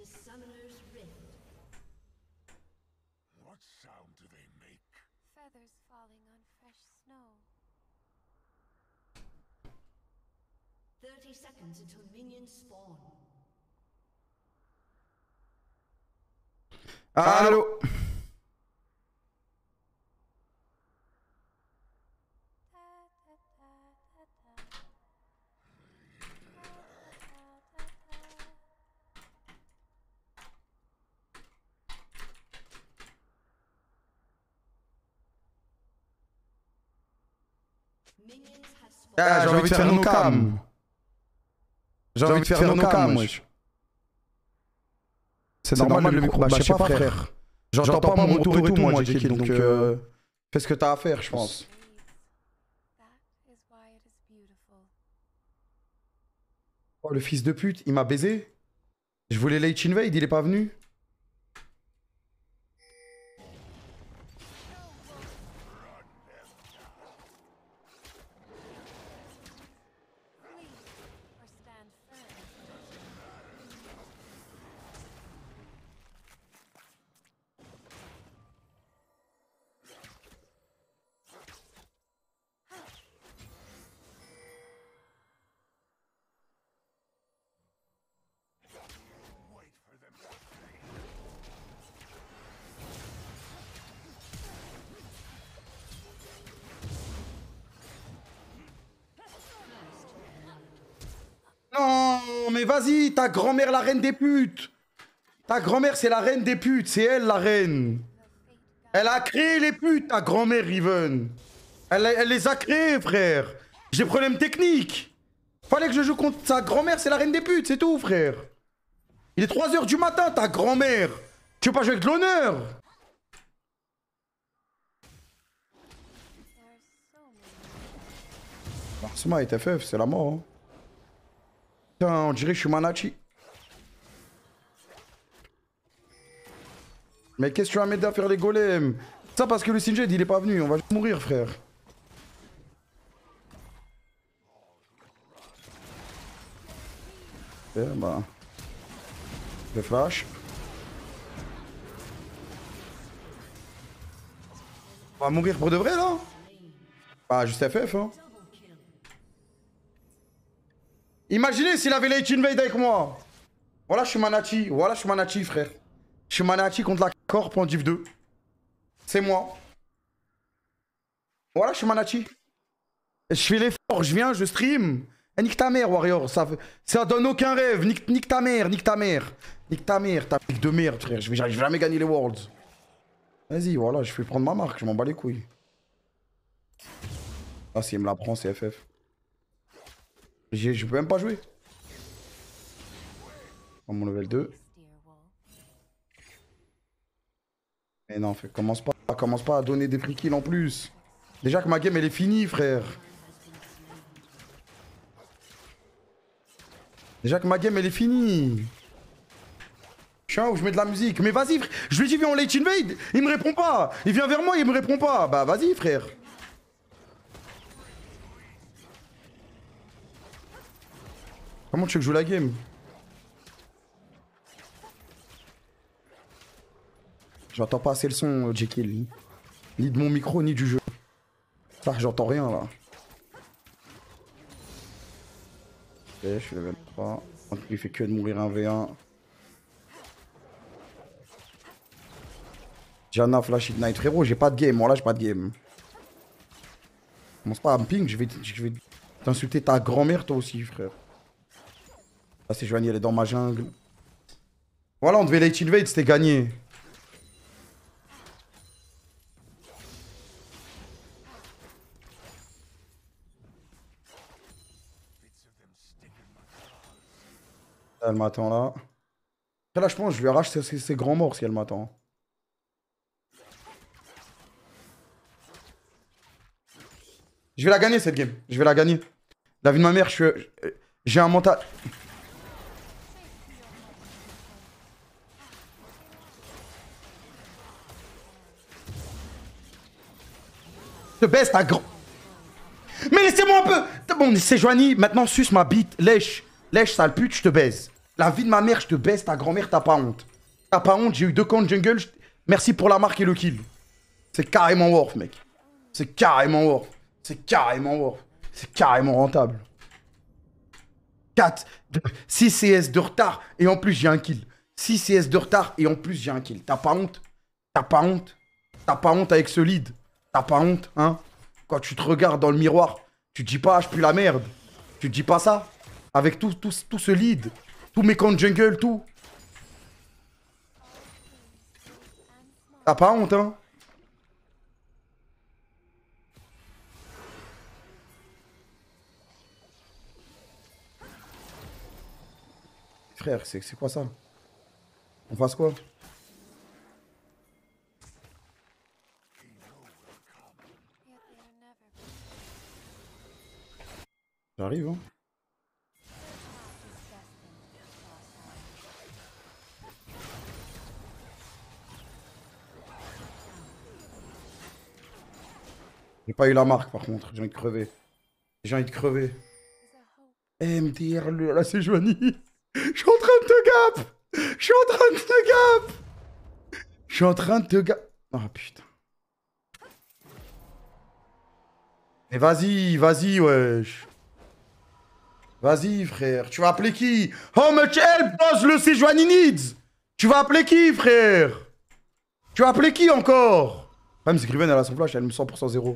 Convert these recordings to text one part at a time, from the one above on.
What sound do they make? Feathers falling on fresh snow. 30 seconds until minions spawn. Allô. Ah, j'ai envie de faire nos cams. J'ai envie de faire nos cams, wesh. C'est normal le micro, bah je sais pas frère. J'entends pas mon retour et tout moi Jekyll, donc fais ce que t'as à faire je pense. That is why it is beautiful. Oh le fils de pute, il m'a baisé. Je voulais late invade, il est pas venu. Flee or stand firm. Non mais vas-y, ta grand-mère la reine des putes. Ta grand-mère c'est la reine des putes, c'est elle la reine. Elle a créé les putes, ta grand-mère Riven. Elle les a créées frère. J'ai problème technique. Fallait que je joue contre sa grand-mère, c'est la reine des putes, c'est tout frère. Il est 3 h du matin, ta grand-mère. Tu veux pas jouer avec de l'honneur? Smite FF, c'est la mort. Hein. Putain, on dirait que je suis Manachi. Mais qu'est-ce que tu vas m'aider à faire les golems? Ça parce que le Sinjed il est pas venu, on va mourir frère. Eh bah... Le flash. On va mourir pour de vrai là? Bah juste FF hein. Imaginez s'il avait late invade avec moi. Voilà, je suis Manachi. Voilà, je suis Manachi, frère. Je suis Manachi contre la Corp en Div 2. C'est moi. Voilà, je suis Manachi. Je fais l'effort, je viens, je stream. Eh, nique ta mère, Warrior. Ça donne aucun rêve. Nique ta mère, nique ta mère. Nique ta mère, ta pique de merde, frère. Je vais jamais gagner les Worlds. Vas-y, voilà, je vais prendre ma marque. Je m'en bats les couilles. Ah, s'il me la prend, c'est FF. Je peux même pas jouer. Oh, mon level 2. Mais non, commence pas à donner des free kills en plus. Déjà que ma game elle est finie, frère. Déjà que ma game elle est finie. Je suis un où je mets de la musique. Mais vas-y, frère. Je lui dis viens en late invade. Il me répond pas. Il vient vers moi, il me répond pas. Bah vas-y, frère. Comment tu veux que je joue la game? J'entends pas assez le son, Jekyll. Ni de mon micro, ni du jeu. Ça, j'entends rien, là. Ok, je suis level 3. Il fait que de mourir 1v1. Janna, Flash, Ignite. Frérot, j'ai pas de game. Moi, là, j'ai pas de game. Commence pas à me ping. Je vais t'insulter ta grand-mère, toi aussi, frère. Là, c'est Joanie, elle est dans ma jungle. Voilà, on devait late invade, c'était gagné. Elle m'attend là. Après là, je pense que je lui arrache ses grands morts si elle m'attend. Je vais la gagner cette game. Je vais la gagner. La vie de ma mère, j'ai un mental. Je te baisse ta grand. Mais laissez-moi un peu. Bon, c'est Joanie. Maintenant, suce ma bite. Lèche. Lèche, sale pute, je te baise. La vie de ma mère, je te baisse, ta grand-mère, t'as pas honte. T'as pas honte, j'ai eu 2 camps de jungle. Merci pour la marque et le kill. C'est carrément worth, mec. C'est carrément worth. C'est carrément worth. C'est carrément rentable. 6 CS de retard et en plus j'ai un kill. 6 CS de retard et en plus j'ai un kill. T'as pas honte? T'as pas honte? T'as pas honte avec ce lead? T'as pas honte, hein? Quand tu te regardes dans le miroir, tu te dis pas, je pue la merde. Tu te dis pas ça? Avec tout ce lead, tous mes camps de jungle, tout. T'as pas honte, hein? Frère, c'est quoi ça? On fasse quoi? J'arrive, hein? J'ai pas eu la marque par contre, j'ai envie de crever. J'ai envie de crever. MDR, là c'est Joanie. Je suis en train de te gap. Je suis en train de te gap. Je suis en train de te gap. Oh putain. Mais vas-y, vas-y, wesh. Vas-y, frère. Tu vas appeler qui? How much help does le Sejuani needs? Tu vas appeler qui, frère? Tu vas appeler qui encore? Même si Griven elle a son flash, elle me 100% zéro.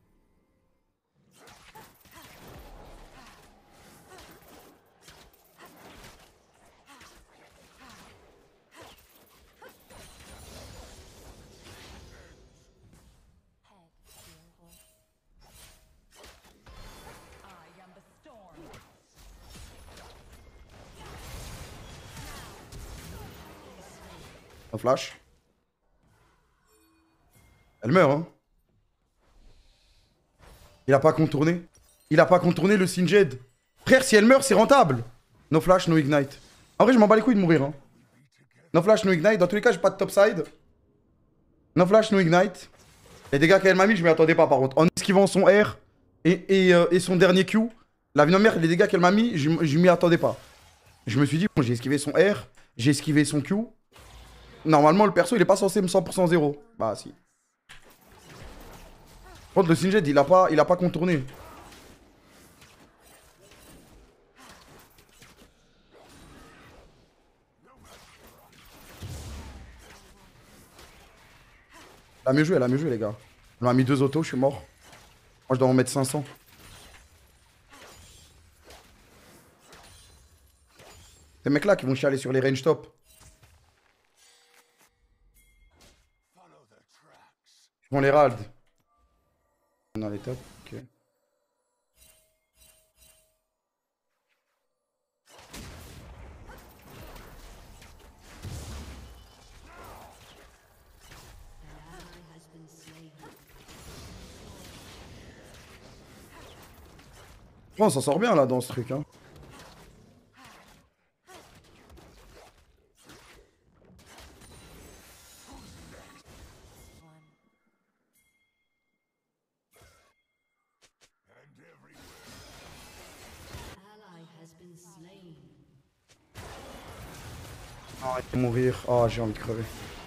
Un flash. Elle meurt, hein. Il a pas contourné. Il a pas contourné le Singed. Frère, si elle meurt, c'est rentable. No flash, no ignite. En vrai, je m'en bats les couilles de mourir, hein. No flash, no ignite. Dans tous les cas, j'ai pas de topside. No flash, no ignite. Les dégâts qu'elle m'a mis, je m'y attendais pas, par contre. En esquivant son R et son dernier Q, la vie de ma mère, les dégâts qu'elle m'a mis, je m'y attendais pas. Je me suis dit, bon, j'ai esquivé son R, j'ai esquivé son Q. Normalement, le perso, il est pas censé me 100% zéro. Bah, si. Par contre, le Singed, il a pas contourné. Elle a mieux joué, les gars. Elle m'a mis 2 autos, je suis mort. Moi, je dois en mettre 500. Ces mecs-là qui vont chialer sur les range top. Ils vont les rald. On a les top, ok. On s'en sort bien là dans ce truc, hein. Arrête de mourir. Oh, j'ai envie de crever.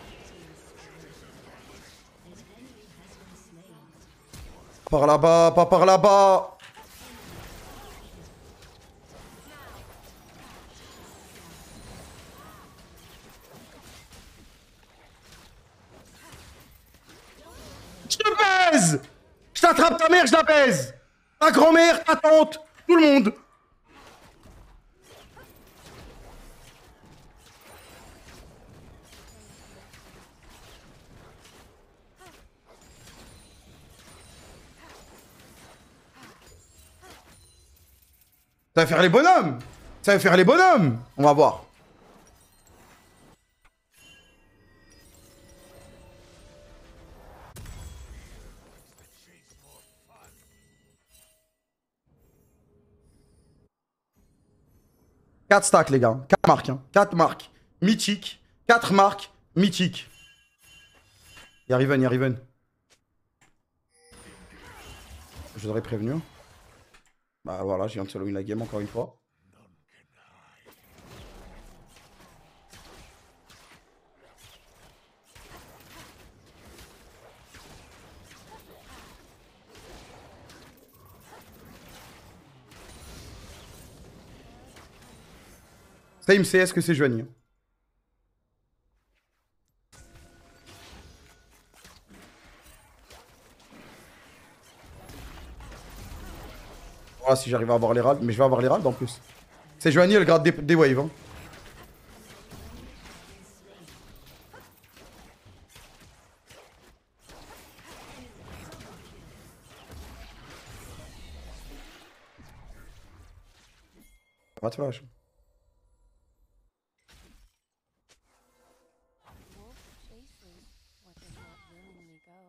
Par là-bas, pas par là-bas. Je te baise. Je t'attrape ta mère, je la baise. Ta grand-mère, ta tante, tout le monde. Ça va faire les bonhommes. Ça va faire les bonhommes. On va voir. Quatre stacks, les gars. 4 marques. Hein. 4 marques. Mythique. 4 marques. Mythique. Y'a Riven, y'a Riven. Je vous aurais prévenu. Bah voilà, je viens de solo win la game encore une fois. Same CS que c'est Joanie. Voilà, si j'arrive à avoir l'Herald. Mais je vais avoir l'Herald en plus. C'est Joanie, elle garde des waves. Hein. Pas de flash. Wolf chases what does not willingly go.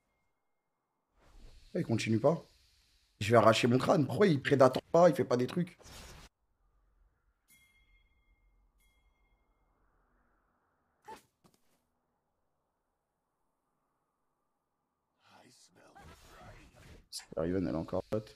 Il continue pas. Je vais arracher mon crâne. Pourquoi il prédate pas? Il fait pas des trucs. Riven, elle est encore pote.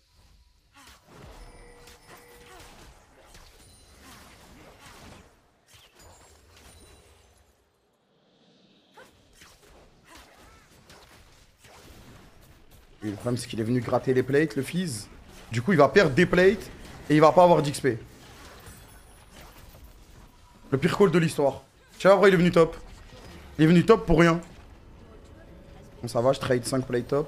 Et le problème, c'est qu'il est venu gratter les plates, le Fizz. Du coup, il va perdre des plates et il va pas avoir d'XP. Le pire call de l'histoire. Je sais pas pourquoi il est venu top. Il est venu top pour rien. Bon, ça va, je trade 5 plates top.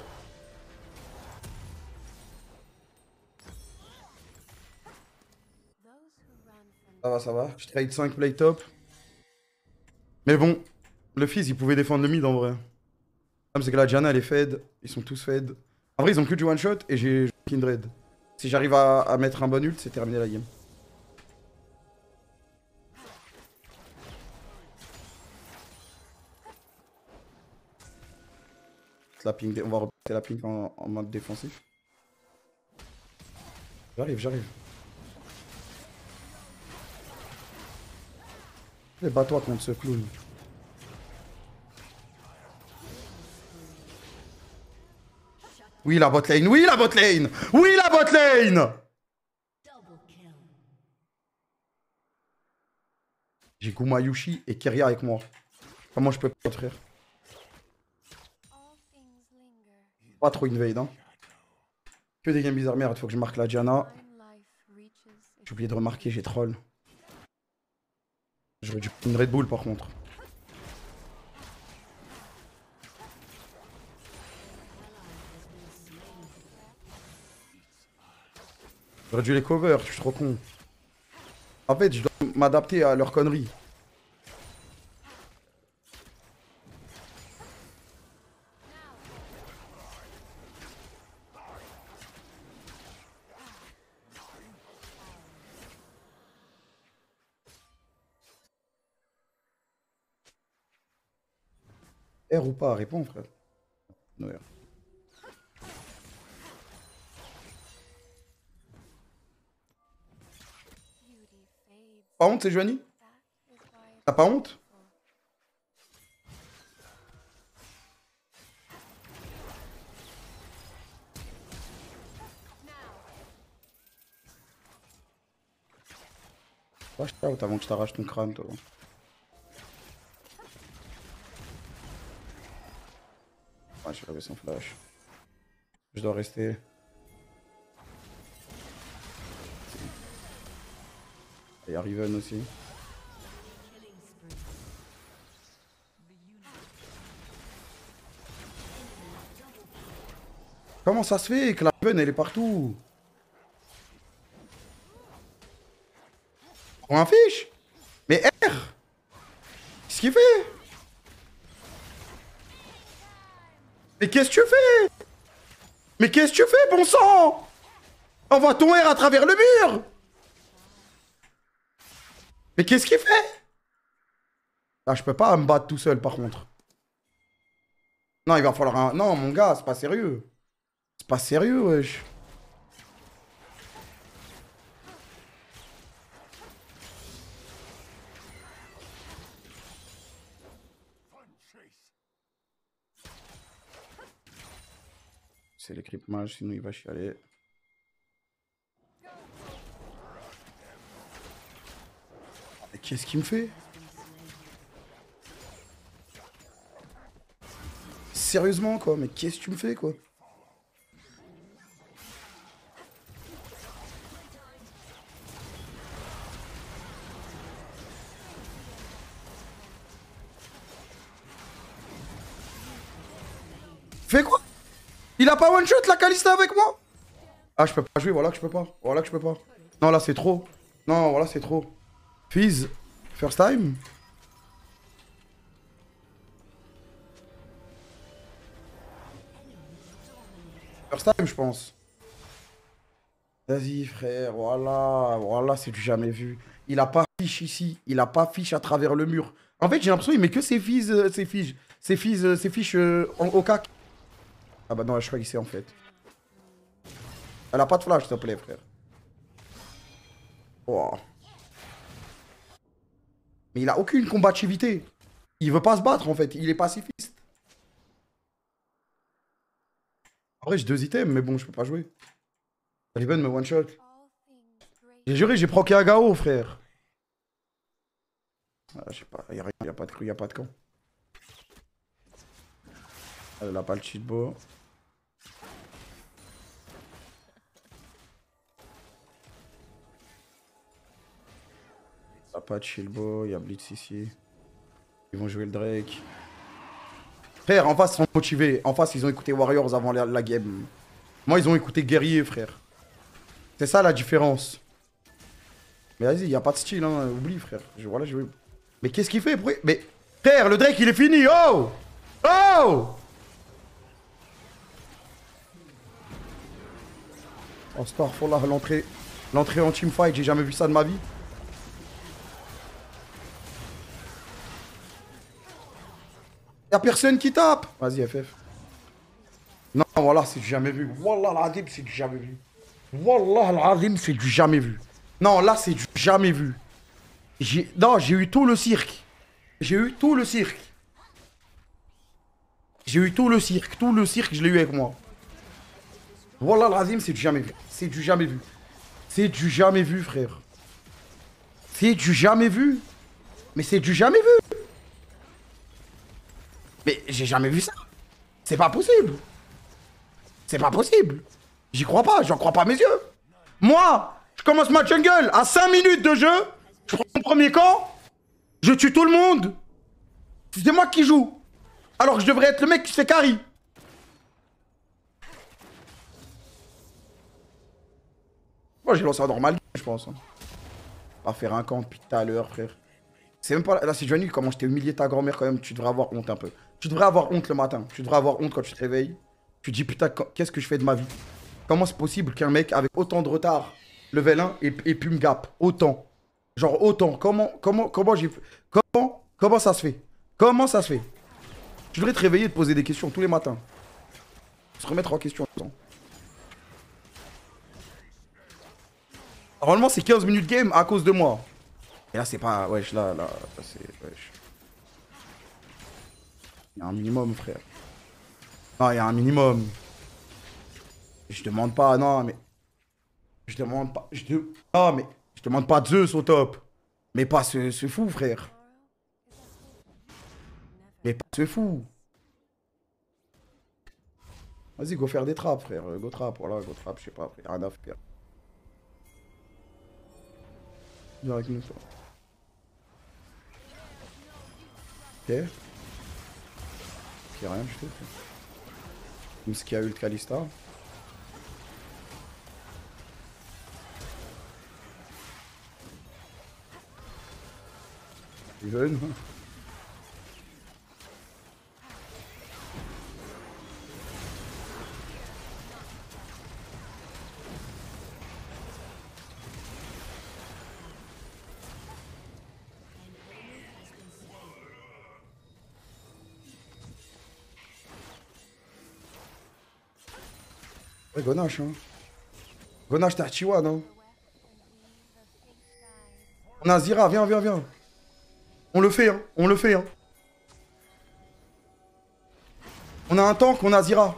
Ça va. Je trade 5 plates top. Mais bon, le Fizz, il pouvait défendre le mid en vrai. Le problème, c'est que la Diana, elle est fed. Ils sont tous fed. En vrai, ils ont que du one shot et j'ai Kindred. Si j'arrive à mettre un bon ult, c'est terminé la game. La ping, on va repasser la ping en mode défensif. J'arrive. Allez, bats-toi contre ce clown. Oui, la botlane. Oui, la botlane. Oui, la botlane. J'ai Guma Yushi et Keria avec moi. Comment je peux pas, frère? All things linger. Pas trop invade, hein. Que des games bizarres. Merde, il faut que je marque la Diana. Time life reaches its J'ai oublié de remarquer, j'ai troll. J'aurais dû prendre une Red Bull par contre. J'aurais dû les cover, je suis trop con. En fait, je dois m'adapter à leurs conneries. R ou pas, réponds frère. No R. beauty fades. Pas honte, c'est Joanie? That is why it T'as pas honte? Flash out avant que je t'arrache ton crâne, toi. Ouais, je vais laver sans flash. Je dois rester. Il y a Riven aussi. Comment ça se fait que la Riven elle est partout? On affiche? Mais R! Qu'est-ce qu'il fait? Mais qu'est-ce que tu fais? Mais qu'est-ce que tu fais, bon sang? Envoie ton R à travers le mur! Mais qu'est-ce qu'il fait? Ah, je peux pas me battre tout seul par contre. Non, il va falloir un... Non, mon gars, c'est pas sérieux. C'est pas sérieux, wesh. C'est les creep mage, sinon il va chialer. Mais qu'est-ce qu'il me fait? Sérieusement quoi, mais qu'est-ce que tu me fais quoi? Fais quoi? Il a pas one shot la Kalista avec moi? Ah, je peux pas jouer, voilà que je peux pas. Voilà que je peux pas. Non, là c'est trop. Non, voilà, c'est trop. Fizz, first time? First time, je pense. Vas-y, frère, voilà. Voilà, c'est du jamais vu. Il a pas fiche ici. Il a pas fiche à travers le mur. En fait, j'ai l'impression qu'il met que ses fiches, ses fiches au cac. Ah bah non, je crois qu'il sait en fait. Elle a pas de flash, s'il te plaît, frère. Wow. Mais il a aucune combativité. Il veut pas se battre, en fait. Il est pacifiste. En vrai, j'ai 2 items, mais bon, je peux pas jouer. Riven me one-shot. All things great. J'ai juré, j'ai proqué Agao, frère. Ah, je sais pas, y'a rien, y'a pas de cru, y'a pas de camp. Elle a pas le cheatbo. Y'a pas de shieldbo, y'a Blitz ici. Ils vont jouer le Drake. Frère, en face, ils sont motivés. En face, ils ont écouté Warriors avant la game. Moi, ils ont écouté Guerrier, frère. C'est ça la différence. Mais vas-y, y'a pas de style, hein. Oublie, frère. Voilà, je vais... Mais qu'est-ce qu'il fait? Mais frère, le Drake, il est fini. Oh! Oh! Oh, Starfall, l'entrée en teamfight, j'ai jamais vu ça de ma vie. Y'a personne qui tape. Vas-y, FF. Non, voilà, c'est du jamais vu. Wallah l'azim, c'est du jamais vu. Wallah l'azim, c'est du jamais vu. Non, là, c'est du jamais vu. Non, j'ai eu tout le cirque. J'ai eu tout le cirque. J'ai eu tout le cirque. Tout le cirque, je l'ai eu avec moi. Wallah l'azim, c'est du jamais vu. C'est du jamais vu. C'est du jamais vu, frère. C'est du jamais vu. Mais c'est du jamais vu. Mais j'ai jamais vu ça. C'est pas possible. C'est pas possible. J'y crois pas, j'en crois pas mes yeux. Moi, je commence ma jungle à 5 minutes de jeu. Je prends mon premier camp. Je tue tout le monde. C'est moi qui joue. Alors que je devrais être le mec qui se fait carry. Moi, j'ai lancé un normal, je pense. Pas faire un camp depuis tout à l'heure, frère. C'est même pas... Là, c'est Johnny, comment je t'ai humilié ta grand-mère quand même. Tu devrais avoir honte un peu. Tu devrais avoir honte le matin. Tu devrais avoir honte quand tu te réveilles. Tu te dis, putain, qu'est-ce que je fais de ma vie? Comment c'est possible qu'un mec avec autant de retard, level 1, et pu me gap? Autant. Genre, autant. Comment ça se fait? Comment ça se fait? Tu devrais te réveiller et te poser des questions tous les matins. Se remettre en question. Normalement, c'est 15 minutes game à cause de moi. Et là, c'est pas... Wesh, là, c'est... Wesh. Il y a un minimum, frère. Non, il y a un minimum. Je demande pas, non, mais... Je demande pas... Non, mais... Je demande pas Zeus au top. Mais pas ce fou, frère. Mais pas ce fou. Vas-y, go faire des trappes, frère. Go trap, voilà, go trap, je sais pas, frère. Rien à faire. Viens avec nous, toi. Ok. Ok, rien du tout. Comme ce qu'il y a eu le Kalista. Even. Ouais, Gonache, hein. Gonache, t'as Chiwa, non? On a Zira, viens, viens, viens. On le fait, hein. On le fait, hein. On a un tank, on a Zira.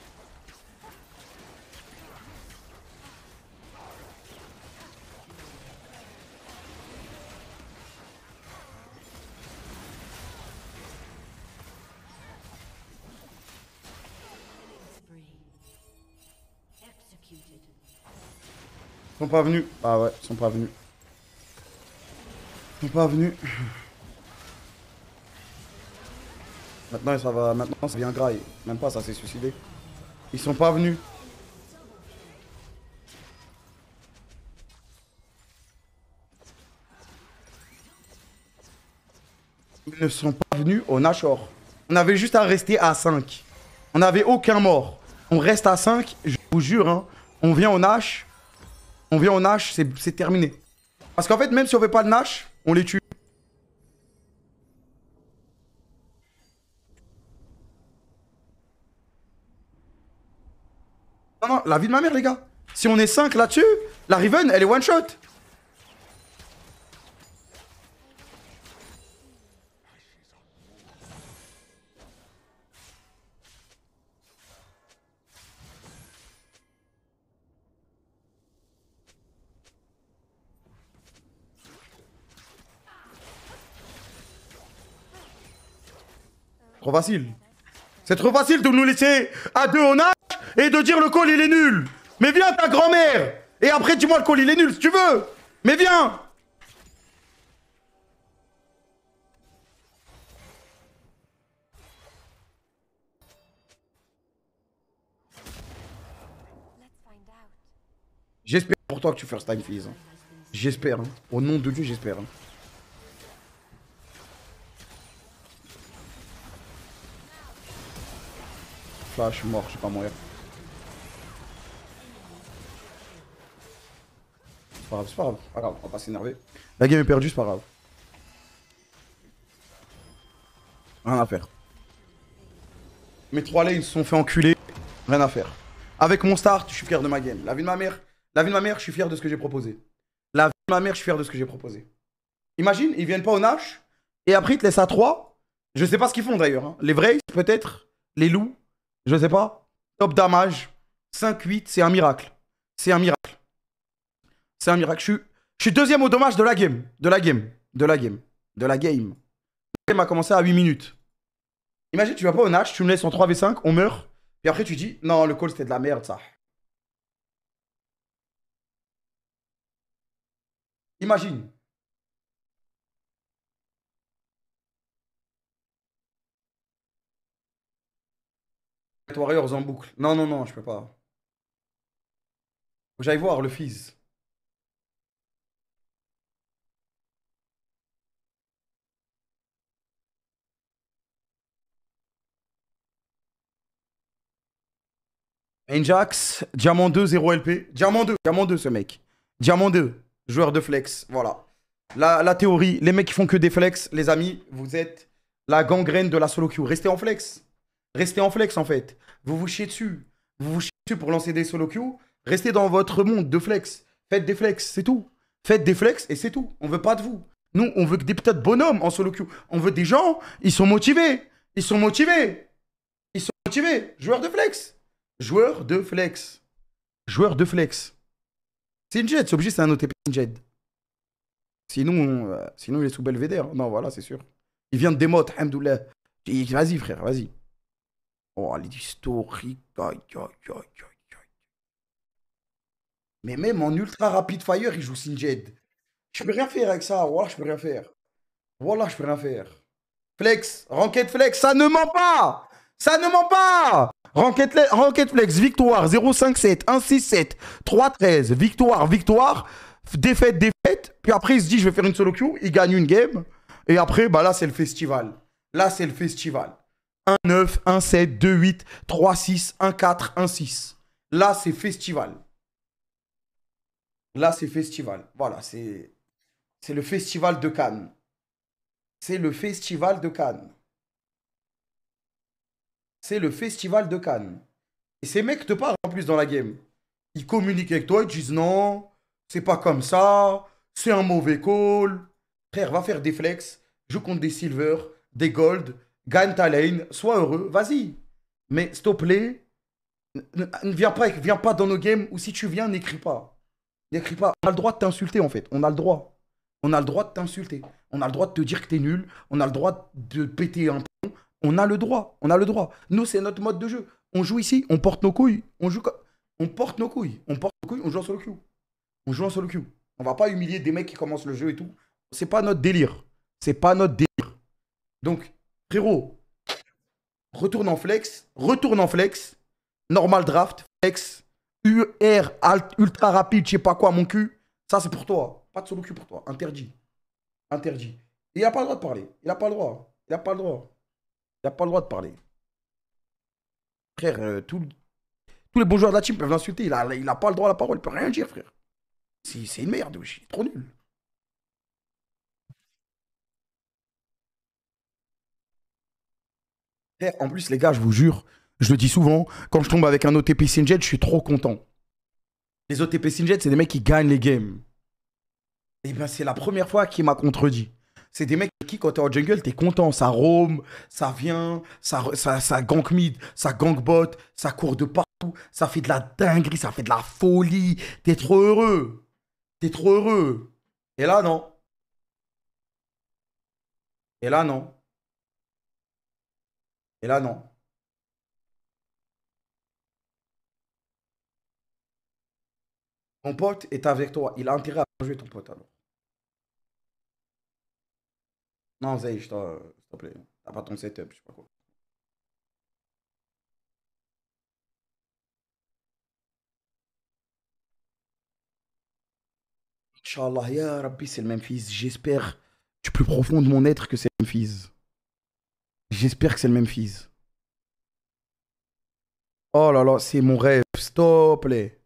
Ils sont pas venus. Ah ouais, ils sont pas venus. Ils sont pas venus. Maintenant, ça va. Maintenant, ça vient graille. Même pas, ça s'est suicidé. Ils sont pas venus. Ils ne sont pas venus au Nashor. On avait juste à rester à 5. On n'avait aucun mort. On reste à 5, je vous jure. Hein. On vient au Nash. On vient au Nash, c'est terminé. Parce qu'en fait, même si on fait pas le Nash, on les tue. Non, non, la vie de ma mère, les gars. Si on est 5 là-dessus, la Riven, elle est one shot. Trop facile. C'est trop facile de nous laisser à 2 au Nash et de dire le call il est nul. Mais viens ta grand-mère. Et après dis-moi le call il est nul si tu veux. Mais viens. J'espère pour toi que tu first time Fizz. Hein. J'espère. Hein. Au nom de Dieu, j'espère. Hein. Là, je suis mort, je sais pas mourir. C'est pas grave, c'est pas grave. Pas grave, on va pas s'énerver. La game est perdue, c'est pas grave. Rien à faire. Mes 3 lanes se sont fait enculer. Rien à faire. Avec mon start, je suis fier de ma game. La vie de ma mère, je suis fier de ce que j'ai proposé. La vie de ma mère, je suis fier de ce que j'ai proposé. Imagine, ils viennent pas au Nash. Et après, ils te laissent à 3. Je sais pas ce qu'ils font d'ailleurs. Hein. Les vrais, peut-être. Les loups. Je sais pas. Top damage. 5-8, c'est un miracle. C'est un miracle. C'est un miracle. Je suis deuxième au dommage de la game. De la game. La game a commencé à 8 minutes. Imagine, tu vas pas au Nash, tu me laisses en 3v5, on meurt. Puis après, tu dis, non, le call, c'était de la merde, ça. Imagine. Warriors en boucle. Non, non, non, je peux pas. Faut que j'aille voir le Fizz. Ajax, Diamant 2, 0 LP. Diamant 2 ce mec. Diamant 2, joueur de flex, voilà. La théorie, les mecs qui font que des flex, les amis, vous êtes la gangrène de la solo queue. Restez en flex. Restez en flex en fait. Vous vous chiez dessus. Vous vous chiez dessus pour lancer des solo queue. Restez dans votre monde de flex. Faites des flex, c'est tout. Faites des flex et c'est tout. On veut pas de vous. Nous, on veut que des petits bonhommes en solo queue. On veut des gens, ils sont motivés. Ils sont motivés. Ils sont motivés. Joueurs de flex. Joueur de flex. Joueur de flex. Sinjed, c'est obligé, c'est un OTP Sinjed. Sinon, sinon, il est sous Belvédère. Non, voilà, c'est sûr. Il vient de démote, hamdoulah. Vas-y, frère, vas-y. Oh, elle est historique. Aïe, aïe, aïe, aïe, aïe. Mais même en ultra rapid fire, il joue Sinjed. Je peux rien faire avec ça. Voilà, je peux rien faire. Voilà, je peux rien faire. Flex, Ranked Flex, ça ne ment pas. Ça ne ment pas. Ranked Flex, victoire 0-5-7, 1-6-7, 3-13, victoire, défaite. Puis après, il se dit, je vais faire une solo queue. Il gagne une game. Et après, bah là, c'est le festival. Là, c'est le festival. 1-9, 1-7, 2-8, 3-6, 1-4, 1-6. Là, c'est festival. Là, c'est festival. Voilà, c'est le festival de Cannes. C'est le festival de Cannes. C'est le festival de Cannes. Et ces mecs te parlent en plus dans la game. Ils communiquent avec toi, ils te disent non, c'est pas comme ça, c'est un mauvais call. Frère, va faire des flex, joue contre des silver, des gold, gagne ta lane, sois heureux, vas-y. Mais s'il te plaît, ne viens pas dans nos games, ou si tu viens, n'écris pas. N'écris pas. On a le droit de t'insulter en fait, on a le droit. On a le droit de t'insulter. On a le droit de te dire que t'es nul. On a le droit de péter un pont. On a le droit. On a le droit. Nous, c'est notre mode de jeu. On joue ici, on porte nos couilles. On porte nos couilles. On porte nos couilles, on joue en solo queue. On joue en solo queue. On va pas humilier des mecs qui commencent le jeu et tout. C'est pas notre délire. C'est pas notre délire. Donc, frérot, Retourne en flex. Retourne en flex. Normal draft. Flex. UR, alt, ultra rapide, je sais pas quoi, mon cul. Ça, c'est pour toi. Pas de solo cul pour toi. Interdit. Interdit. Et il n'a pas le droit de parler. Il n'a pas le droit. Il n'a pas le droit. Il n'a pas le droit de parler. Frère, tous les bons joueurs de la team peuvent l'insulter. Il a pas le droit à la parole. Il peut rien dire, frère. C'est une merde, wesh. Il est trop nul. Frère, en plus, les gars, je vous jure, je le dis souvent, quand je tombe avec un OTP Sinjet, je suis trop content. Les OTP Sinjet, c'est des mecs qui gagnent les games. Et ben, c'est la première fois qu'il m'a contredit. C'est des mecs qui, quand t'es en jungle, t'es content. Ça roam, ça vient, ça gank mid, ça gank bot, ça court de partout, ça fait de la dinguerie, ça fait de la folie. T'es trop heureux. T'es trop heureux. Et là, non. Et là, non. Et là, non. Ton pote est avec toi. Il a intérêt à jouer ton pote alors. Non, Zay, s'il te plaît. T'as pas ton setup, je sais pas quoi. Inch'Allah, ya Rabbi, c'est le même fils. J'espère du plus profond de mon être que c'est le même fils. J'espère que c'est le même fils. Oh là là, c'est mon rêve. Stop, plaît.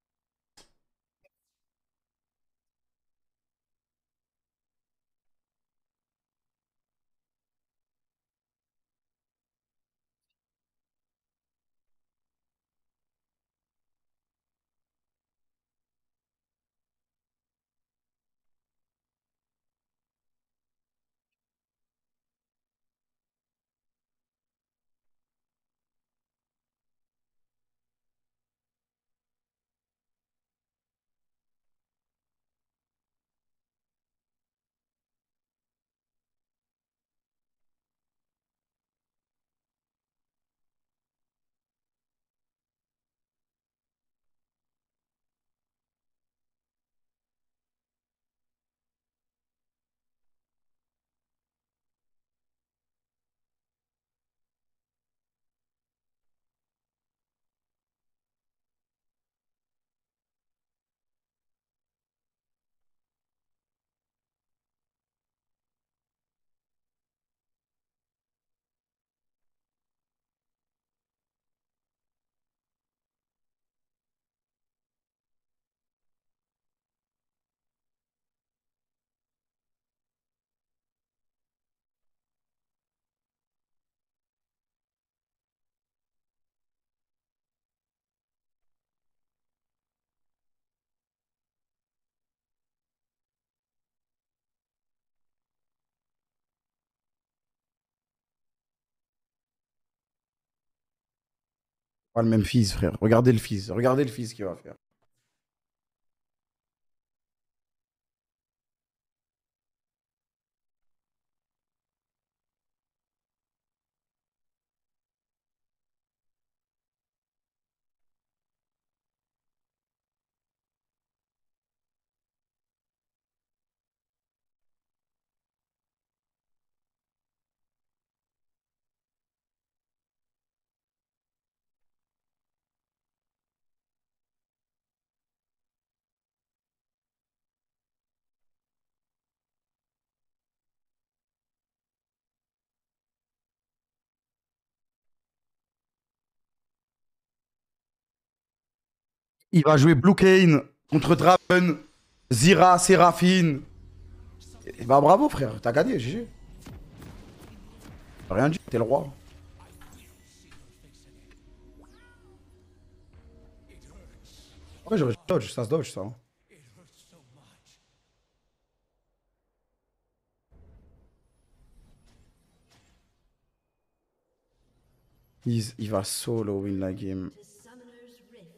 Pas le même fils, frère. Regardez le fils. Regardez le fils qu'il va faire. Il va jouer Blue Kane contre Draven, Zira, Séraphine. Et bah bravo, frère. T'as gagné, GG. Rien dit, t'es le roi. Ouais, j'aurais dodge, ça se dodge, ça. Hein. Il va solo win la game. To Summoner's Rift.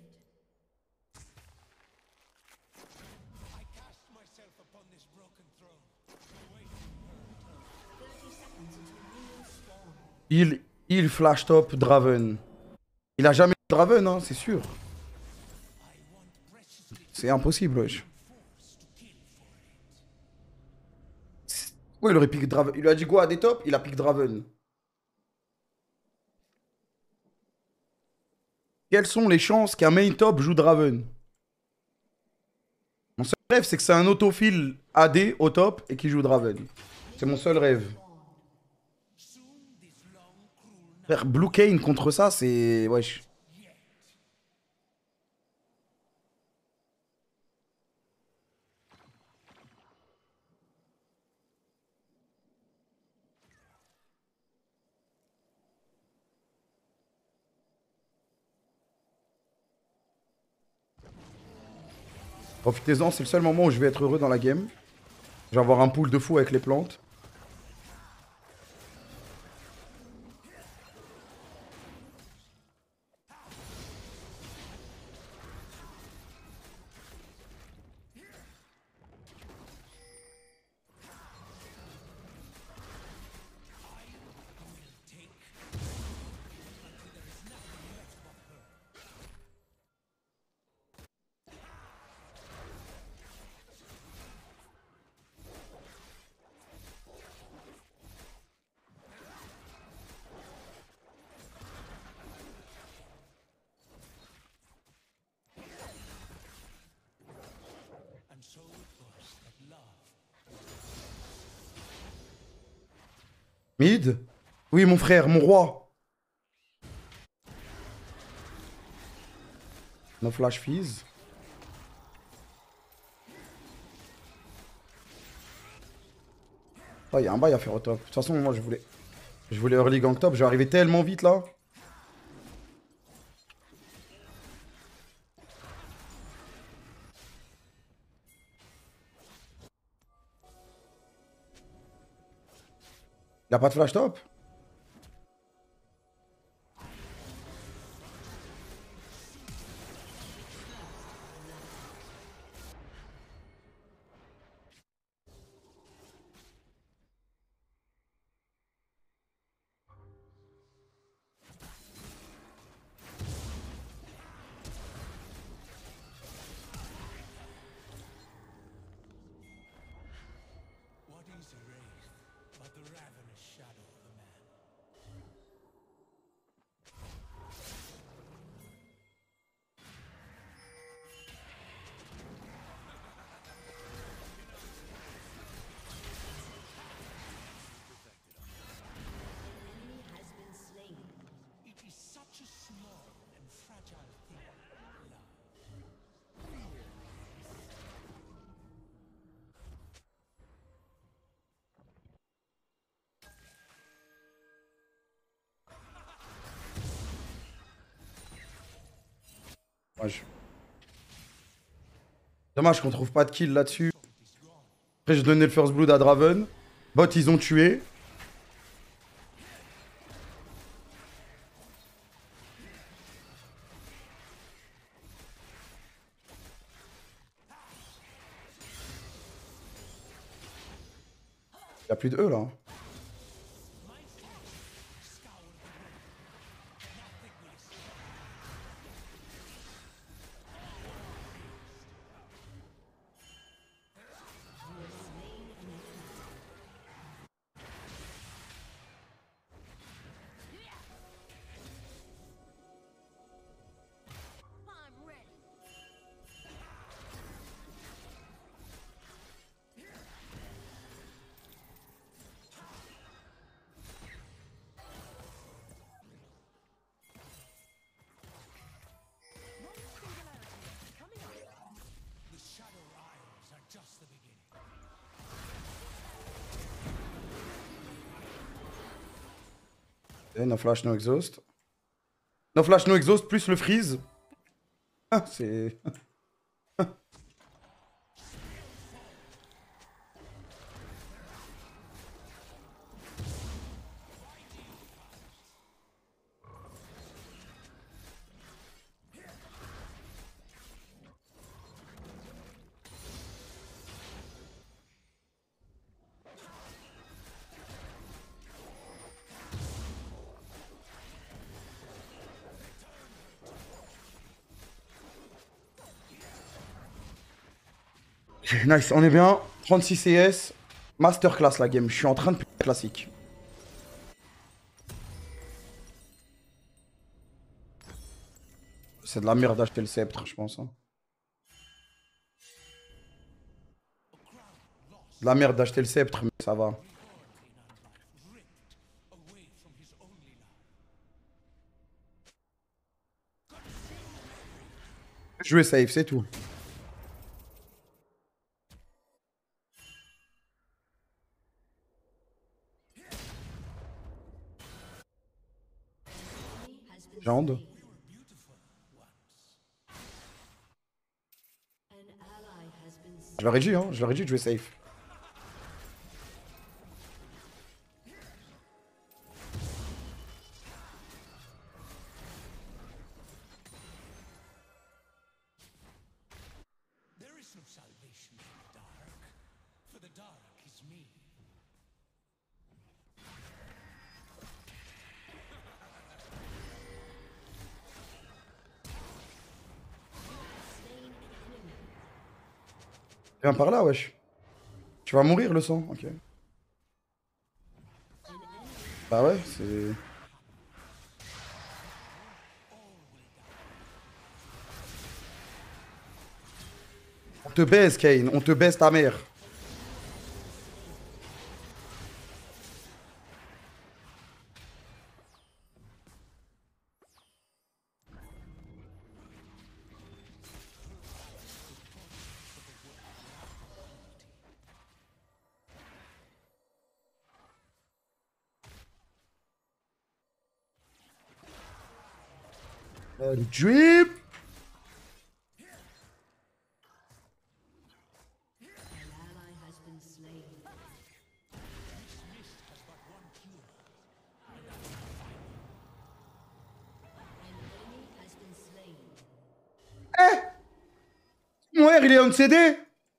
Il flash top Draven. Il a jamais eu Draven, hein, c'est sûr. C'est impossible, wesh. Ouais, il aurait piqué Draven. Il lui a dit quoi à des tops? Il a piqué Draven. Quelles sont les chances qu'un main top joue Draven? Mon seul rêve, c'est que c'est un autofile AD au top et qui joue Draven. C'est mon seul rêve. Faire Blue Kane contre ça, c'est... Wesh. Profitez-en, c'est le seul moment où je vais être heureux dans la game. Je vais avoir un pool de fou avec les plantes. Mid? Oui, mon frère, mon roi. No flash fizz. Oh, il y a un bail à faire au top. De toute façon, moi, je voulais early gank top. Je vais arriver tellement vite, là. Il a pas de flash top? Dommage qu'on trouve pas de kill là-dessus. Après, j'ai donné le first blood à Draven. Bot, ils ont tué. Il n'y a plus de E là. Okay, no flash, no exhaust. No flash, no exhaust, plus le freeze. Ah, c'est... Nice, on est bien. 36 CS. Masterclass la game. Je suis en train de plus classique. C'est de la merde d'acheter le sceptre, je pense. Hein. De la merde d'acheter le sceptre, mais ça va. Jouer safe, c'est tout. Jande. Je leur ai dit, hein. Je leur ai dit de jouer safe. Viens par là, wesh. Tu vas mourir le sang, ok. Bah ouais, c'est... On te baise, Kane. On te baise ta mère. Le drip. Mon R, il est on CD.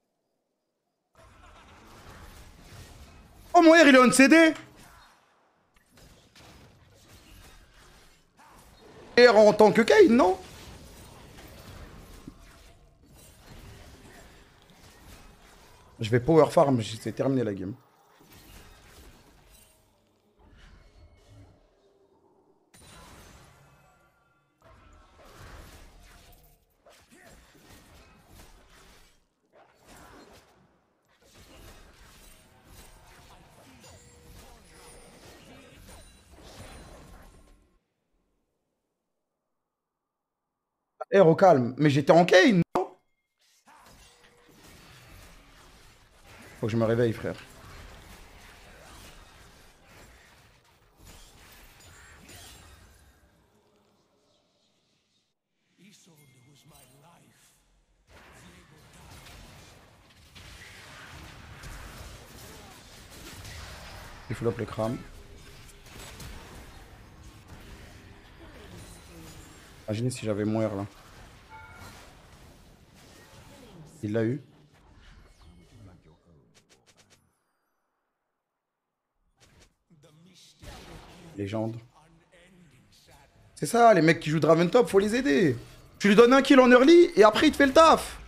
Oh, mon R, il est on CD. R en tant que Kane, non? Je vais power farm, c'est terminé la game. R au calme. Mais j'étais en Kane, non? Faut que je me réveille, frère. Il faut le crame. Imaginez si j'avais mon R là. Il l'a eu. Légende. C'est ça, les mecs qui jouent Draven Top, faut les aider. Tu lui donnes un kill en early et après il te fait le taf.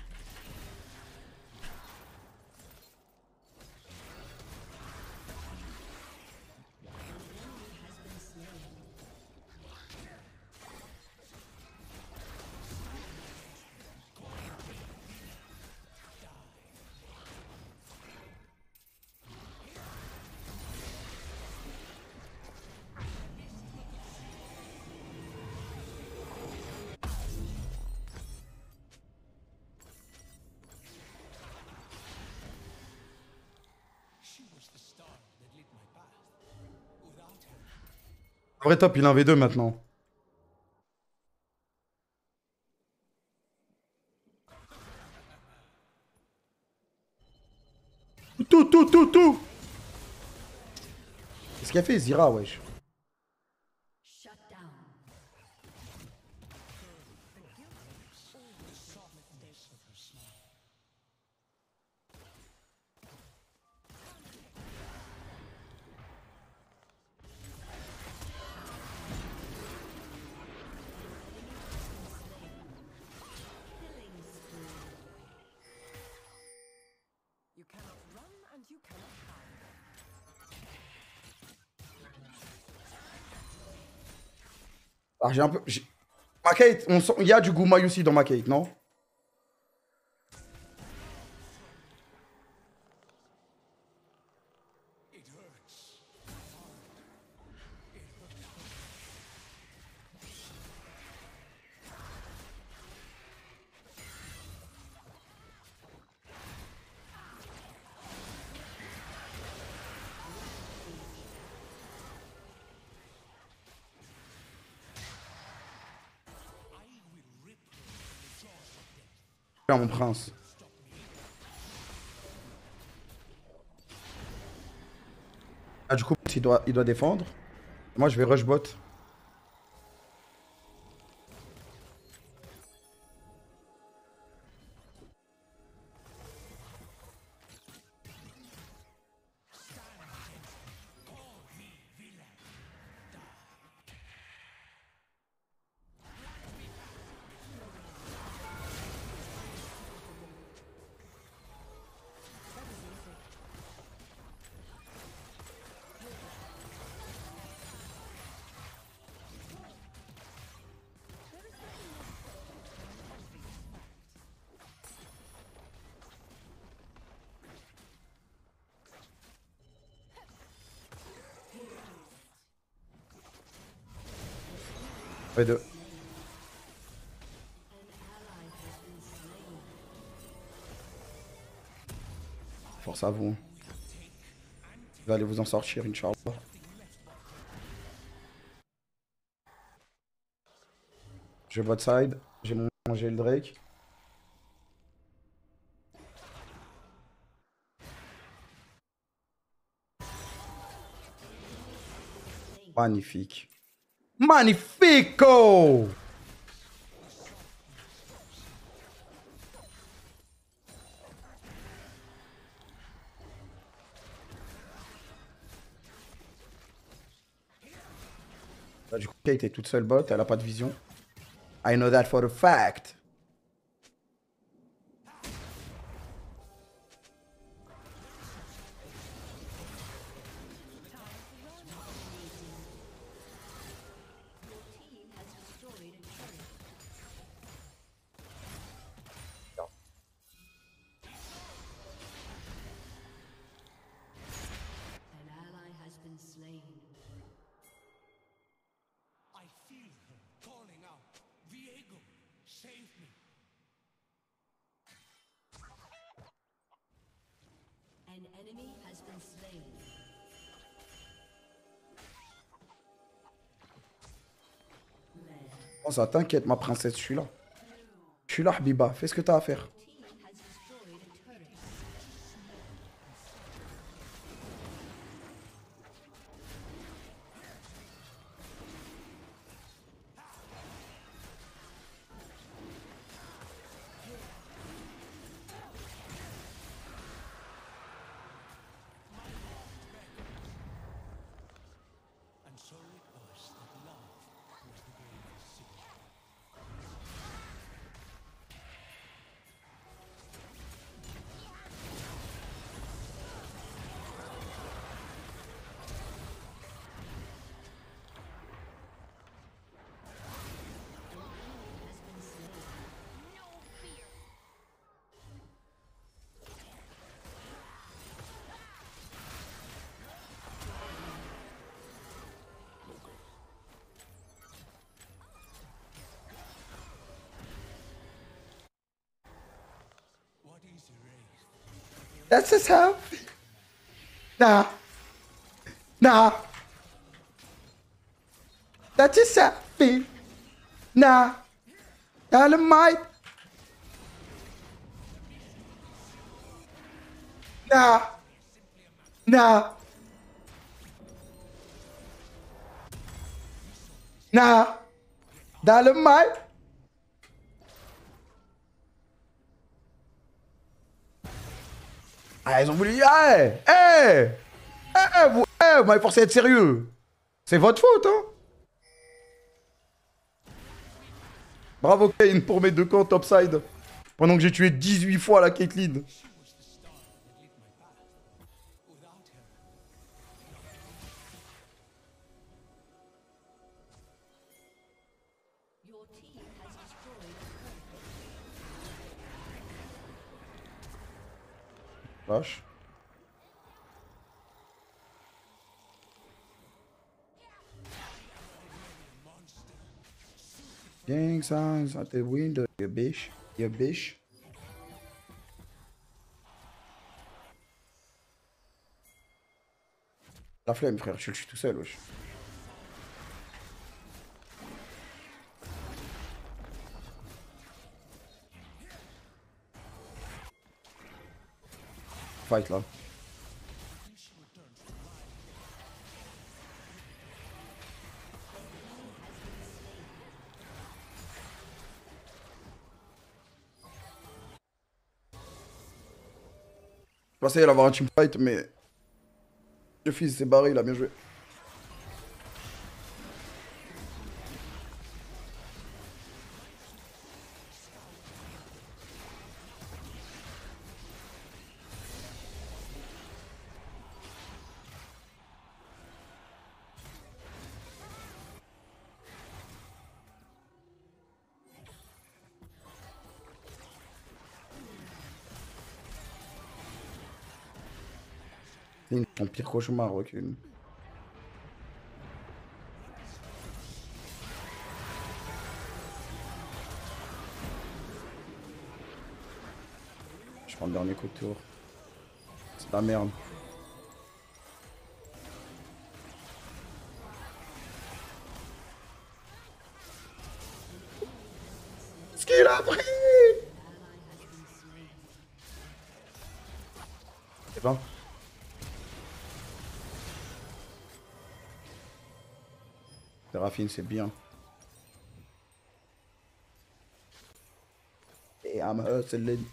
Vrai top, il a un V2 maintenant. Tout. Qu'est-ce qu'il a fait, Zira, wesh? Alors j'ai un peu... Ma Kate, il y a du Goumaï aussi dans ma Kate, non? Bien, mon prince. Ah, du coup, il doit défendre. Moi, je vais rush bot. Ouais, deux. Force à vous. Vous allez vous en sortir, Inch'Allah. Je vais bot side. J'ai le Drake. Magnifique. Magnifico! Là, du coup, Kate est toute seule bot, elle a pas de vision. I know that for a fact. An ally has been slain. I feel her calling out. Viego, save me. An enemy has been slain. Oh, ça t'inquiète, ma princesse, je suis là. Je suis là, Habiba. Fais ce que t'as à faire. Team has destroyed a turret. And so it was that love was the greatest sin. What is erased? That's just how. Nah. Nah. That just happened. Nah. Dynamite. Nah. Nah. Nah. Dynamite. Ah, ils ont voulu. Vous m'avez forcé à être sérieux. C'est votre faute, hein. Bravo, Kane, pour mes 2 camps topside. Pendant que j'ai tué 18 fois la Caitlyn. Your Your team has destroyed a turret. Flash. Gang signs at the window, you bitch. You bitch. La flemme, frère, je le suis tout seul, wesh. Fight là. Je pensais y avoir un teamfight, mais le fils s'est barré, il a bien joué. C'est ton pire cauchemar, recule. Je prends le dernier coup de tour. C'est de la merde. Ce qu'il a pris! C'est pas. Séraphine, c'est bien. Et I'm hustling.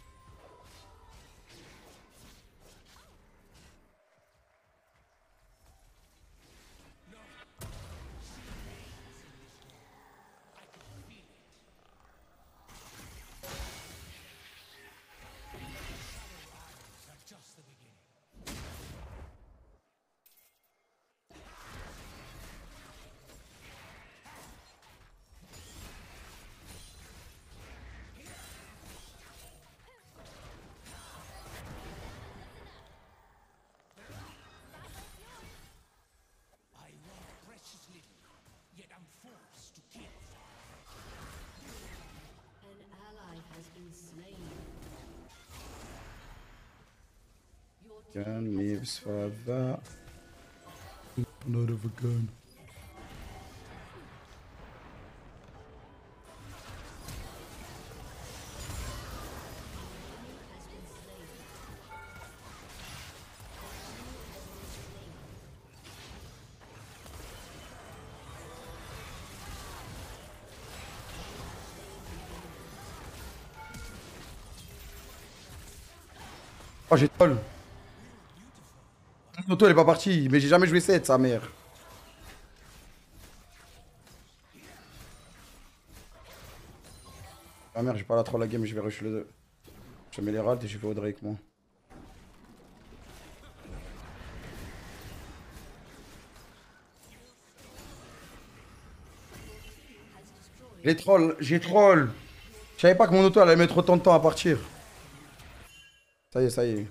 An ally has been slain. Your team Gun lives forever. Not of a gun. has been slain. Oh, j'ai troll. Mon auto, elle est pas partie, mais j'ai jamais joué 7, sa mère. Ah merde, j'ai pas la troll la game, je vais rush le 2. Je mets les ralts et je vais au Drake, moi. J'ai troll. Je savais pas que mon auto allait mettre autant de temps à partir. Ça y est, ça y est.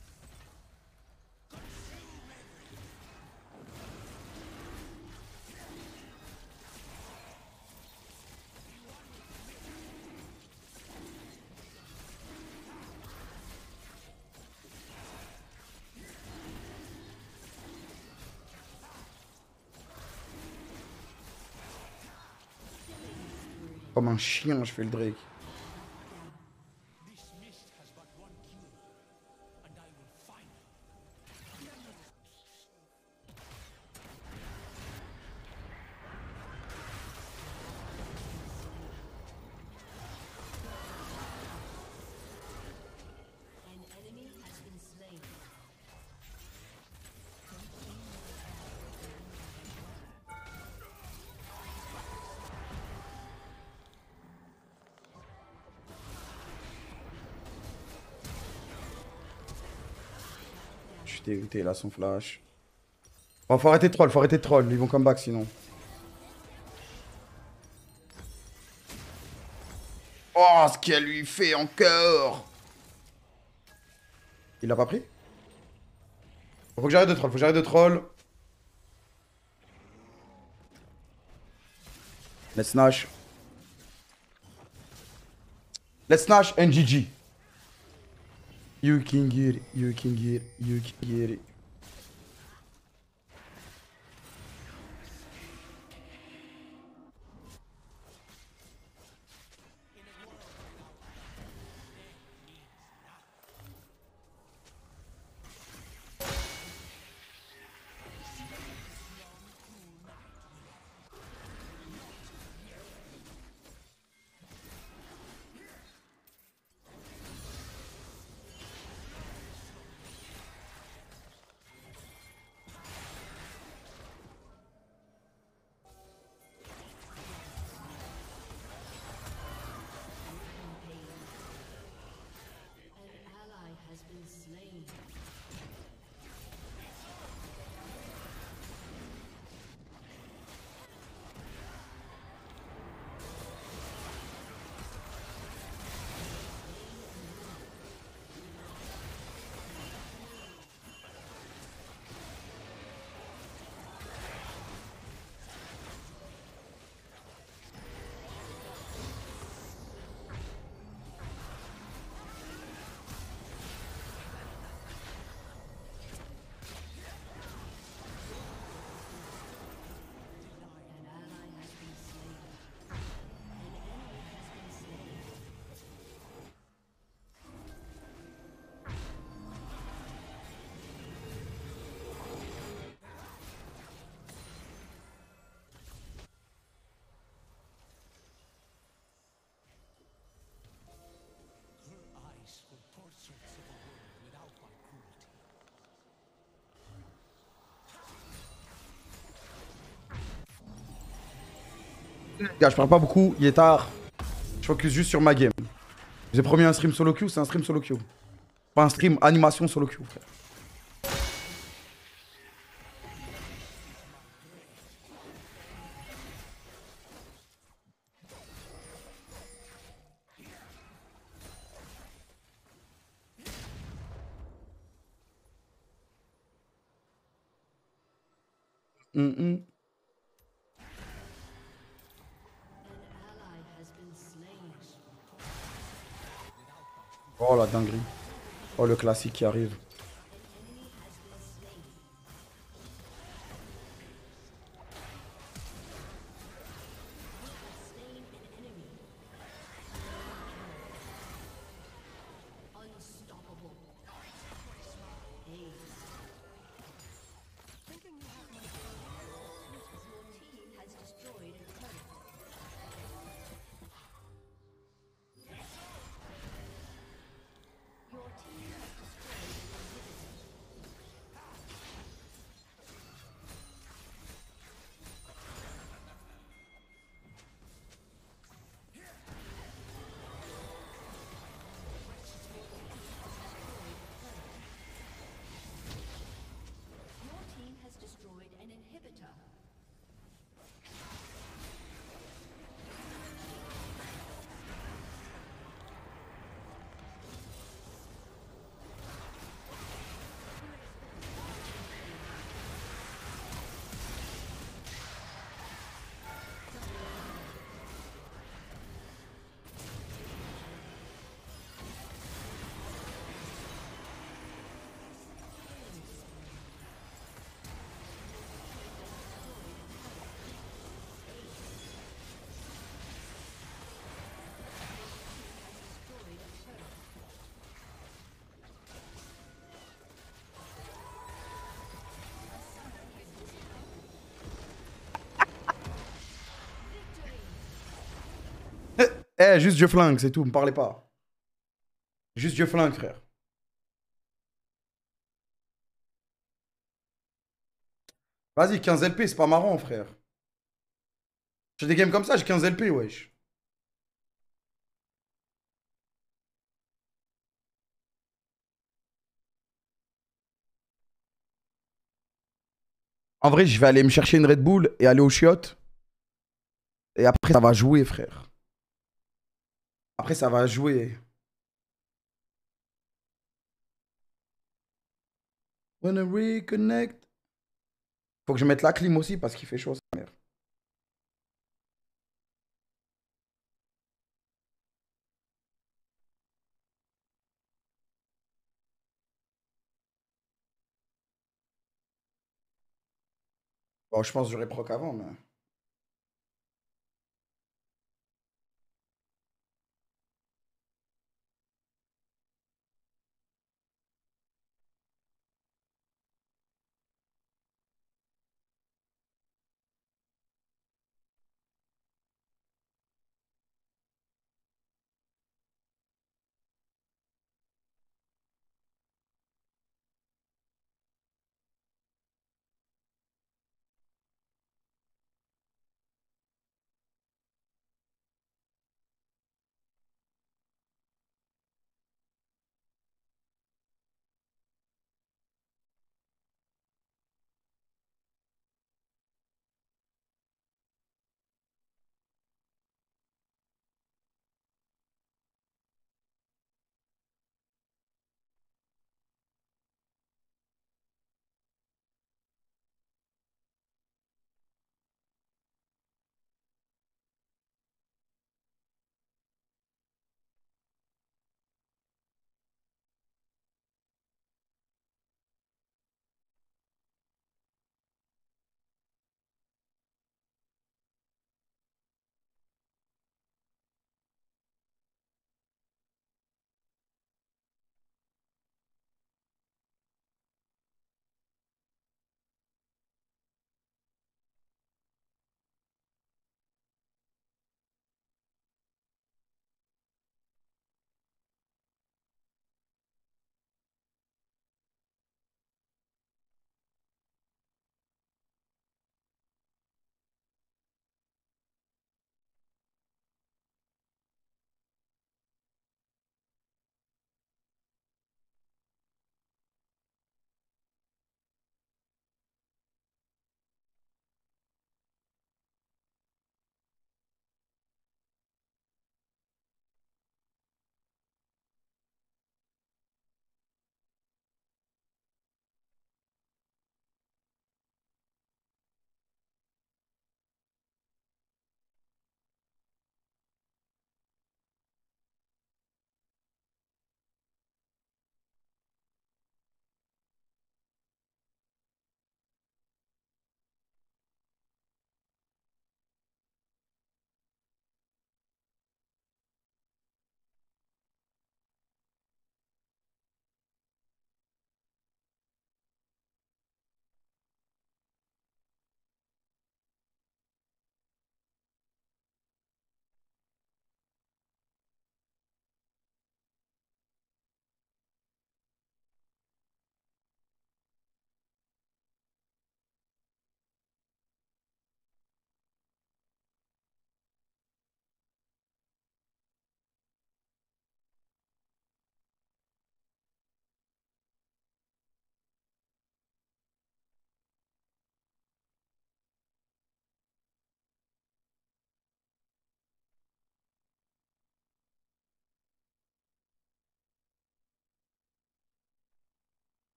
Comme un chien, je fais le Drake. This mist has but one cure, and I will find it. An enemy has been slain. Je suis dégoûté, là, son flash. Bon, faut arrêter de troll, ils vont come back sinon. Oh, ce qu'elle lui fait encore. Il l'a pas pris? Faut que j'arrête de troll, faut que j'arrête de troll. Let's Nash. Let's Nash and GG. You can get it, you can get it, you can get it. An ally has been slain. An ally has been slain. An enemy has been slain. Her eyes were portraits of a world without my cruelty. Gars, je parle pas beaucoup, il est tard. Je focus juste sur ma game. J'ai promis un stream solo queue, c'est un stream solo queue. Pas un stream animation solo queue, frère. An ally has been slain. Oh la dinguerie. Oh le classique qui arrive. Unstoppable. Ace. Your team has destroyed a turret. Your team has destroyed an inhibitor. Your team has destroyed an inhibitor. Eh, juste je flingue, c'est tout, me parlez pas. Juste je flingue, frère. Vas-y, 15 LP, c'est pas marrant, frère. J'ai des games comme ça, j'ai 15 LP, wesh. En vrai, je vais aller me chercher une Red Bull et aller au chiottes. Et après, ça va jouer, frère. Après, ça va jouer. Wanna reconnect. Faut que je mette la clim aussi parce qu'il fait chaud, sa mère. Bon, je pense que j'aurais proc avant, mais...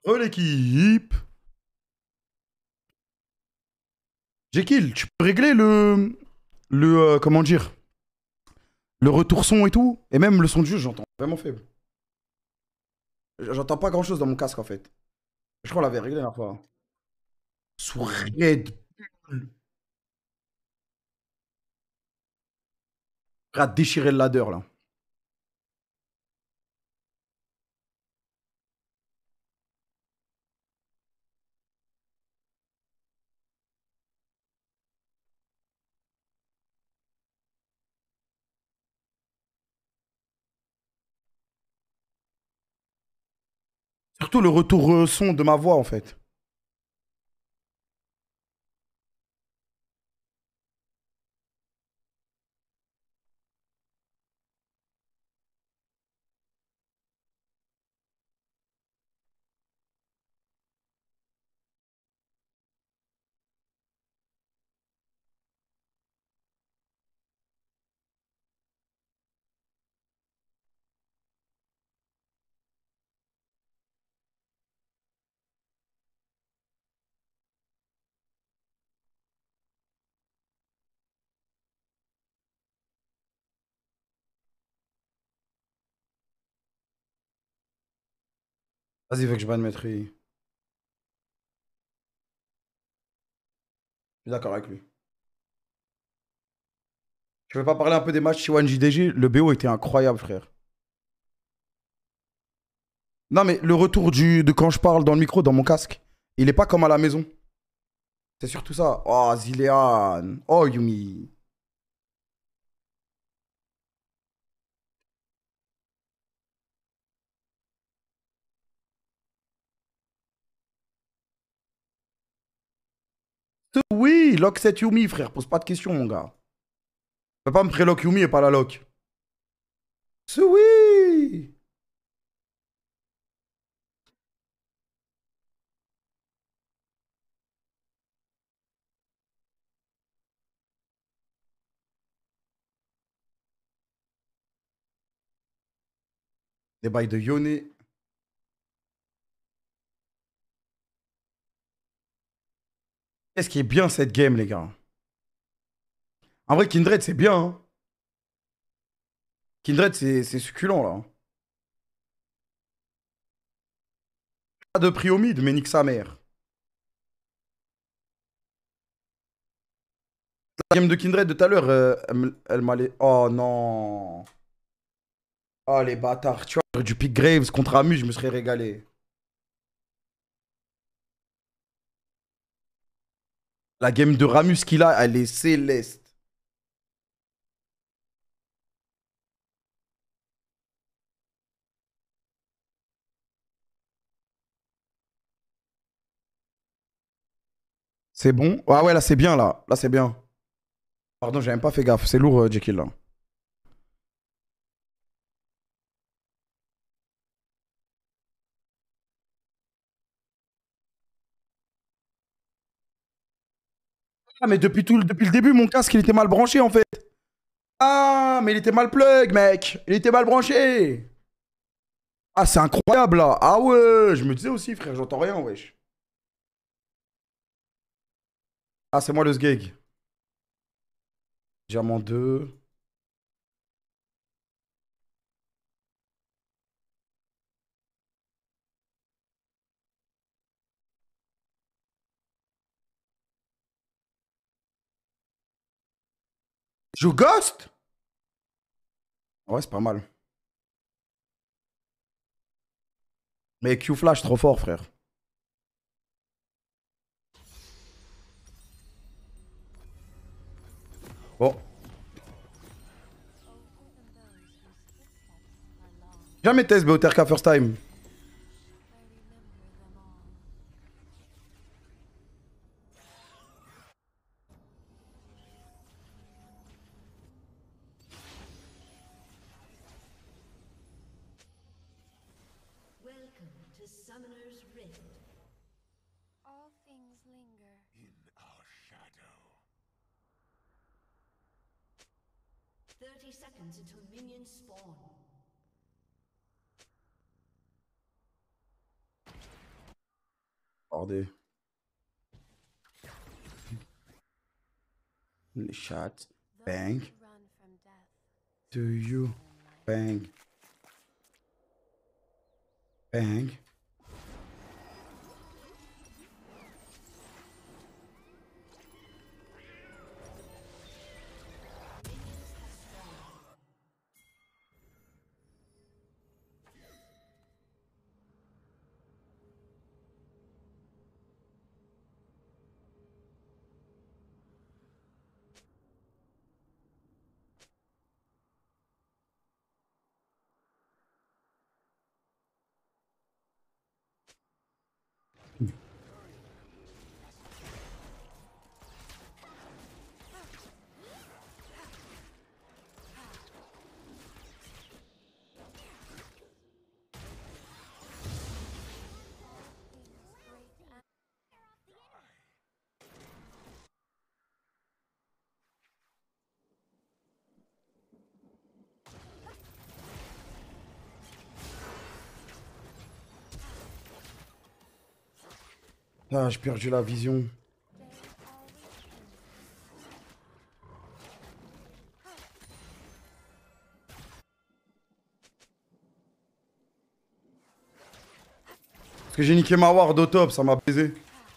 L'équipe. Jekyll, tu peux régler comment dire, le retour son et tout, et même le son de jeu, j'entends vraiment faible. J'entends pas grand chose dans mon casque en fait. Je crois qu'on l'avait réglé la dernière fois. Sous Red Bull. Prêt à déchirer le ladder là. Surtout le retour son de ma voix en fait. Vas-y, fait que je banne mettre. Je suis d'accord avec lui. Tu veux pas parler un peu des matchs chez OneJDG? Le BO était incroyable, frère. Non, mais le retour de quand je parle dans le micro, dans mon casque, il est pas comme à la maison. C'est surtout ça. Oh, Zilean. Oh, Yumi. Oui, lock cette Yumi, frère. Pose pas de questions, mon gars. Tu peux pas me prélock Yumi et pas la lock. C'est oui. Des bails de Yone. Qu'est-ce qui est bien cette game, les gars? En vrai, Kindred, c'est bien. Hein. Kindred, c'est succulent, là. Pas de prix au mid, mais nique sa mère. La game de Kindred de tout à l'heure, elle m'allait. Oh non. Oh les bâtards. Tu vois, du Pick Graves contre Amu, je me serais régalé. La game de Ramus qu'il a, elle est céleste. C'est bon? Ah ouais, là c'est bien là. Là c'est bien. Pardon, j'ai même pas fait gaffe. C'est lourd, Jekyll là. Ah, mais depuis le début, mon casque il était mal branché en fait. Ah, mais il était mal plug, mec. Il était mal branché. Ah, c'est incroyable là. Ah ouais, je me disais aussi, frère, j'entends rien, wesh. Ah, c'est moi le sgeg. Diamant 2. Joue Ghost? Ouais, c'est pas mal. Mais Q-Flash, trop fort, frère. Bon. Jamais test BOTRK first time. Welcome to Summoner's Rift. All things linger. In our shadow. 30 seconds until minions spawn. Regardez. Les chats. Bang. Those who run from death Do you? in life. Bang. Bang. Ah, j'ai perdu la vision. Parce que j'ai niqué ma ward au top, ça m'a baisé.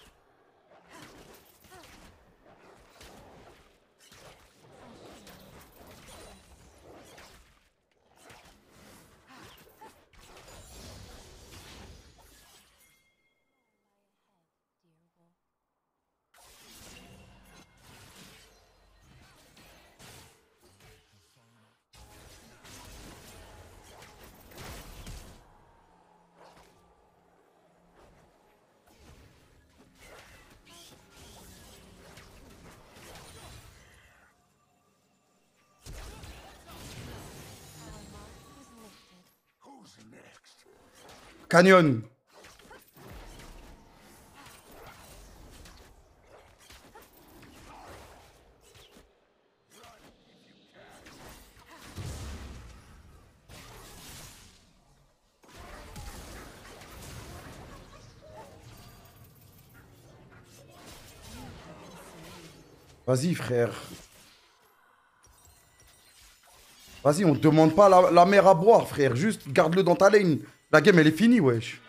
Canyon. Vas-y, frère. Vas-y, on te demande pas la mer à boire, frère. Juste garde-le dans ta lane. La game, elle est finie, wesh.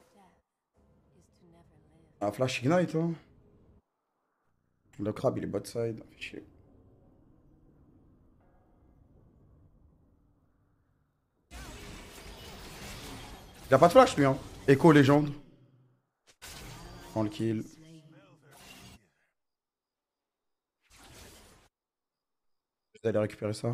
Ah, flash ignite, hein. Le crabe, il est bot side. Fait chier. Il a pas de flash, lui, hein. Echo légende. Prends le kill. Je vais aller récupérer ça.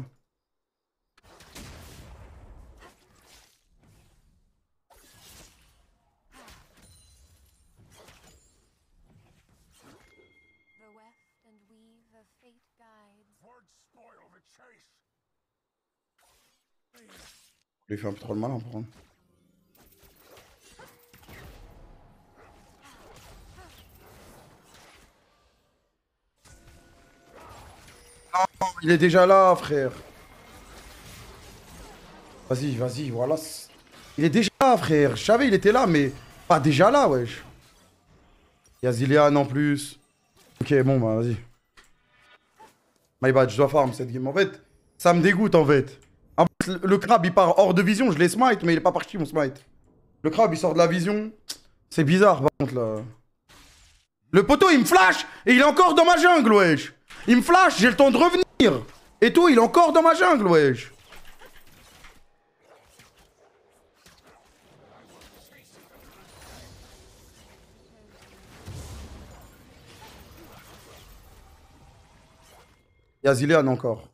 The weft and weave of fate guides. Words spoil the chase. Je lui fais un peu trop le malin, par contre. Non, il est déjà là, frère. Vas-y, vas-y, voilà. Il est déjà là, frère. Je savais, il était là, mais pas déjà là, wesh. Il y a Zilean en plus. Ok, bon, bah, vas-y. My bad, je dois farm cette game. En fait, ça me dégoûte, en fait. En fait, le crabe, il part hors de vision. Je l'ai smite, mais il est pas parti, mon smite. Le crabe, il sort de la vision. C'est bizarre, par contre, là. Le poteau, il me flash et il est encore dans ma jungle, wesh. Il me flash, j'ai le temps de revenir. Et tout, il est encore dans ma jungle, wesh. Il y a Zilean encore.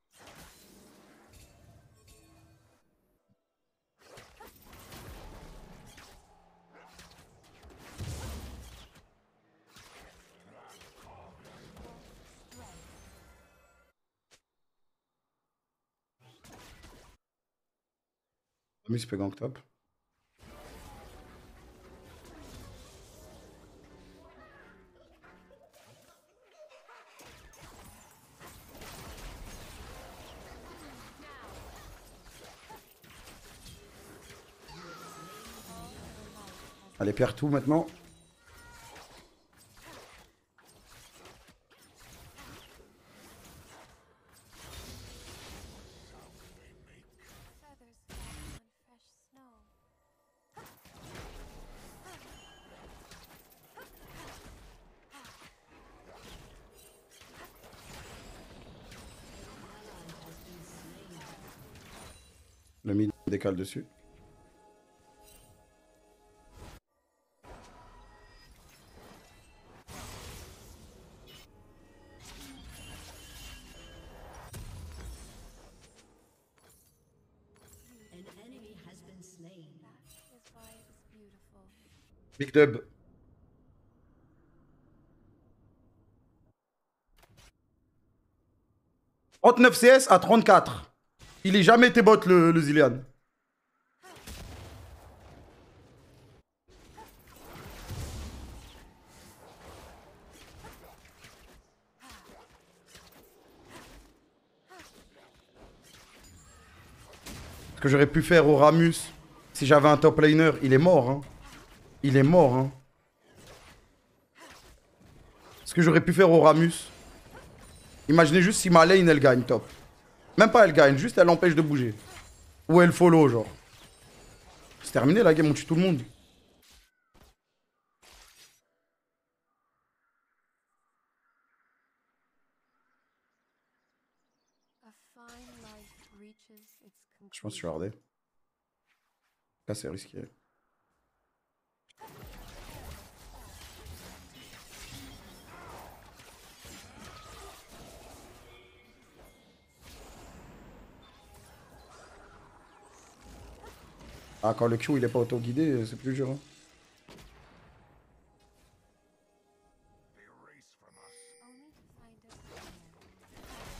Lui, il se fait gank top. Allez, perd tout maintenant. Le mid décale dessus. An enemy has been slain. That is why it is beautiful. Big dub. « 39 CS à 34. Il est jamais été bot le Zilean. Ce que j'aurais pu faire au Ramus si j'avais un top laner, il est mort. Hein. Il est mort. Hein. Ce que j'aurais pu faire au Ramus. Imaginez juste si ma lane elle gagne top. Même pas elle gagne, juste elle empêche de bouger. Ou elle follow genre. C'est terminé la game, on tue tout le monde. A fine life reaches its Je pense que je suis conclusion. hardé. Là c'est risqué. Ah, quand le Q il est pas auto-guidé, c'est plus dur. Hein. Only to find us there.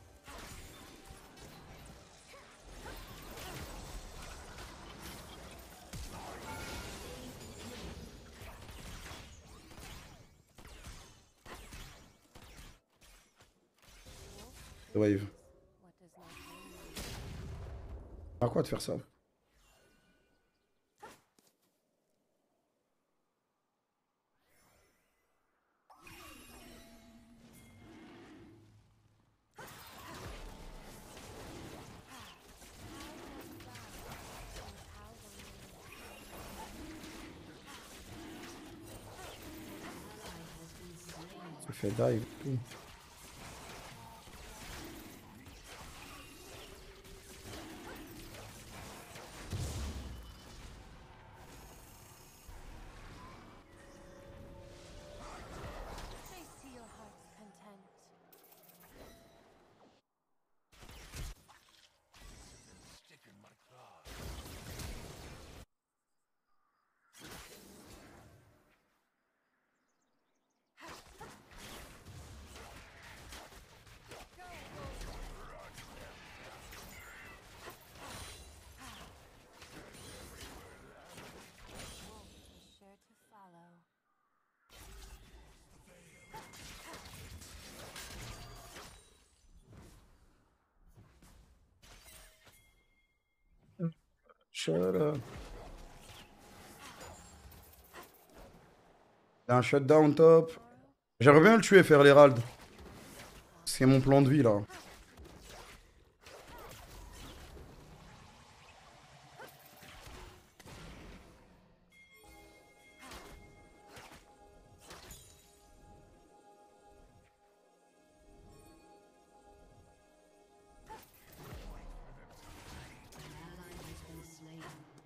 Wave. What does not mean? À quoi de faire ça? Ça fait dive et tout. Chase to your heart's content. Stick in my claws. Wolf is sure to follow. Shut up. Il y a un shutdown top. J'aimerais bien le tuer, faire l'Herald. C'est mon plan de vie là. An ally has been slain.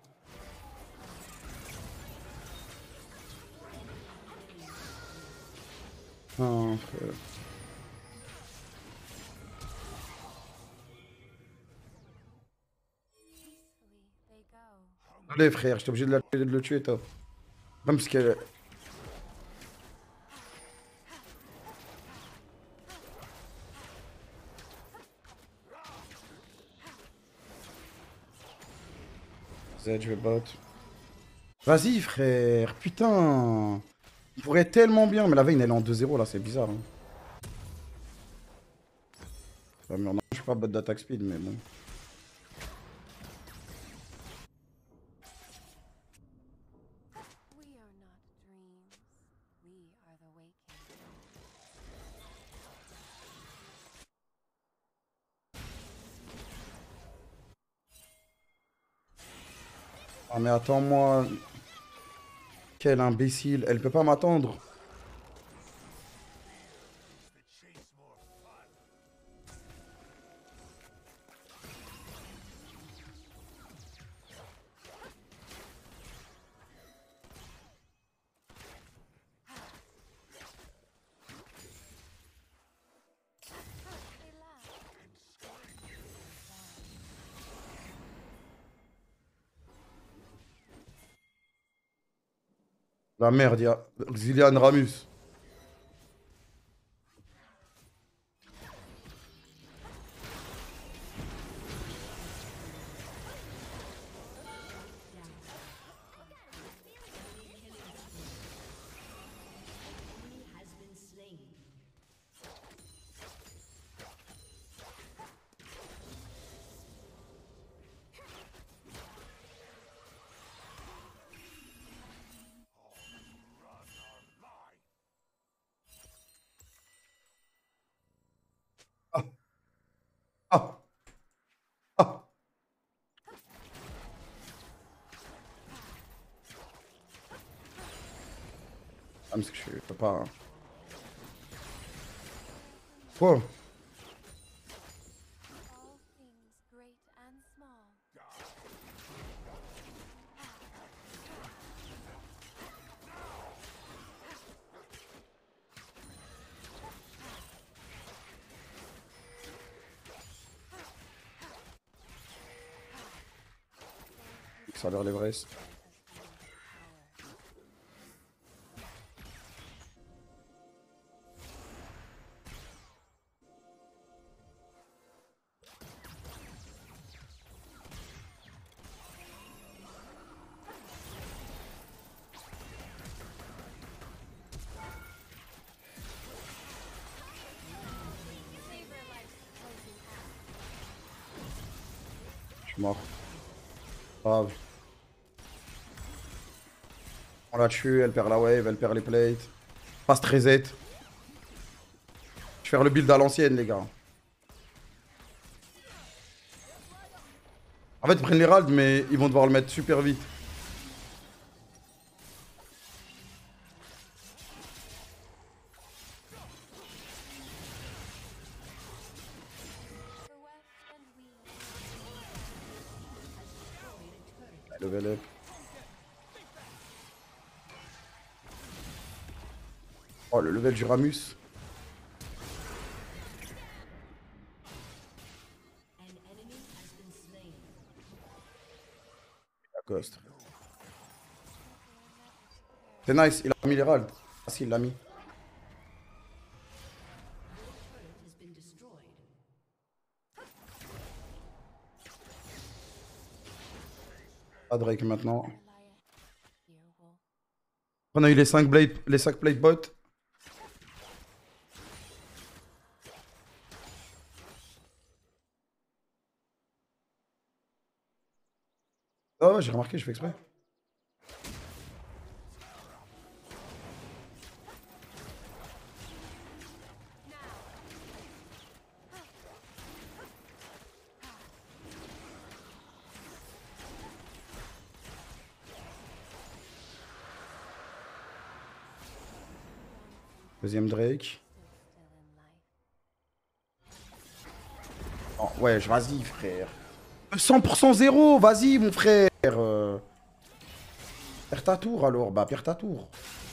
Ah, frère. Peacefully they go. Allez frère, j'étais obligé de le tuer top. Même parce que... Z, je vais bot. Vas-y frère, putain. On pourrait tellement bien, mais la veine elle est en 2-0 là, c'est bizarre. Hein. Ouais, mais non, je suis pas bot d'attaque speed, mais bon. We are not dreams. We are the waking. Ah mais attends-moi. Quel imbécile, elle peut pas m'attendre. La merde, il y a Xilian Ramus. Has been slain. Ah, ah, ah. Ah, parce que je peux pas. Quoi? All things great and small. Ça a l'air l'Everest. Savor life's closing act. Je suis mort. Grave. On la tue, elle perd la wave, elle perd les plates. Fast reset. Je vais faire le build à l'ancienne, les gars. En fait, ils prennent l'Herald, mais ils vont devoir le mettre super vite. The weft and weave. Level up. Oh, le level du Ramus. An enemy has been slain. La Ghost. C'est nice, il a mis l'Herald. Ah si, il l'a mis. Turret has been destroyed. Pas Drake maintenant. Lion. Dear wolf. On a eu les 5 plate bots. Oh ouais, j'ai remarqué, je fais exprès. Deuxième Drake. Still in life. Oh, ouais, vas-y, frère. 100% zéro, vas-y, mon frère. Perds ta tour alors, bah perds ta tour.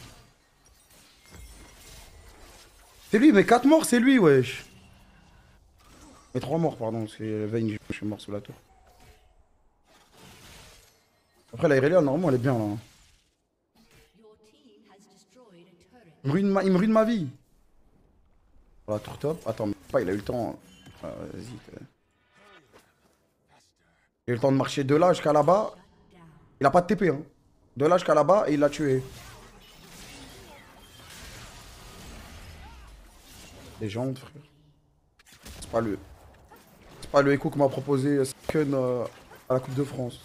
C'est lui, mais 4 morts, c'est lui, wesh. Mais 3 morts, pardon, parce que Vayne, je suis mort sous la tour. Après, la Irelia, normalement, elle est bien là. Hein. Your team has destroyed a turret. Il me ruine ma vie. La tour top. Attends, mais pas, il a eu le temps. Vas-y. Il a eu le temps de marcher de là jusqu'à là-bas. Il a pas de TP, hein. De là jusqu'à là-bas et il l'a tué. Légende, frère. C'est pas le. C'est pas le Echo que m'a proposé Saken à la Coupe de France.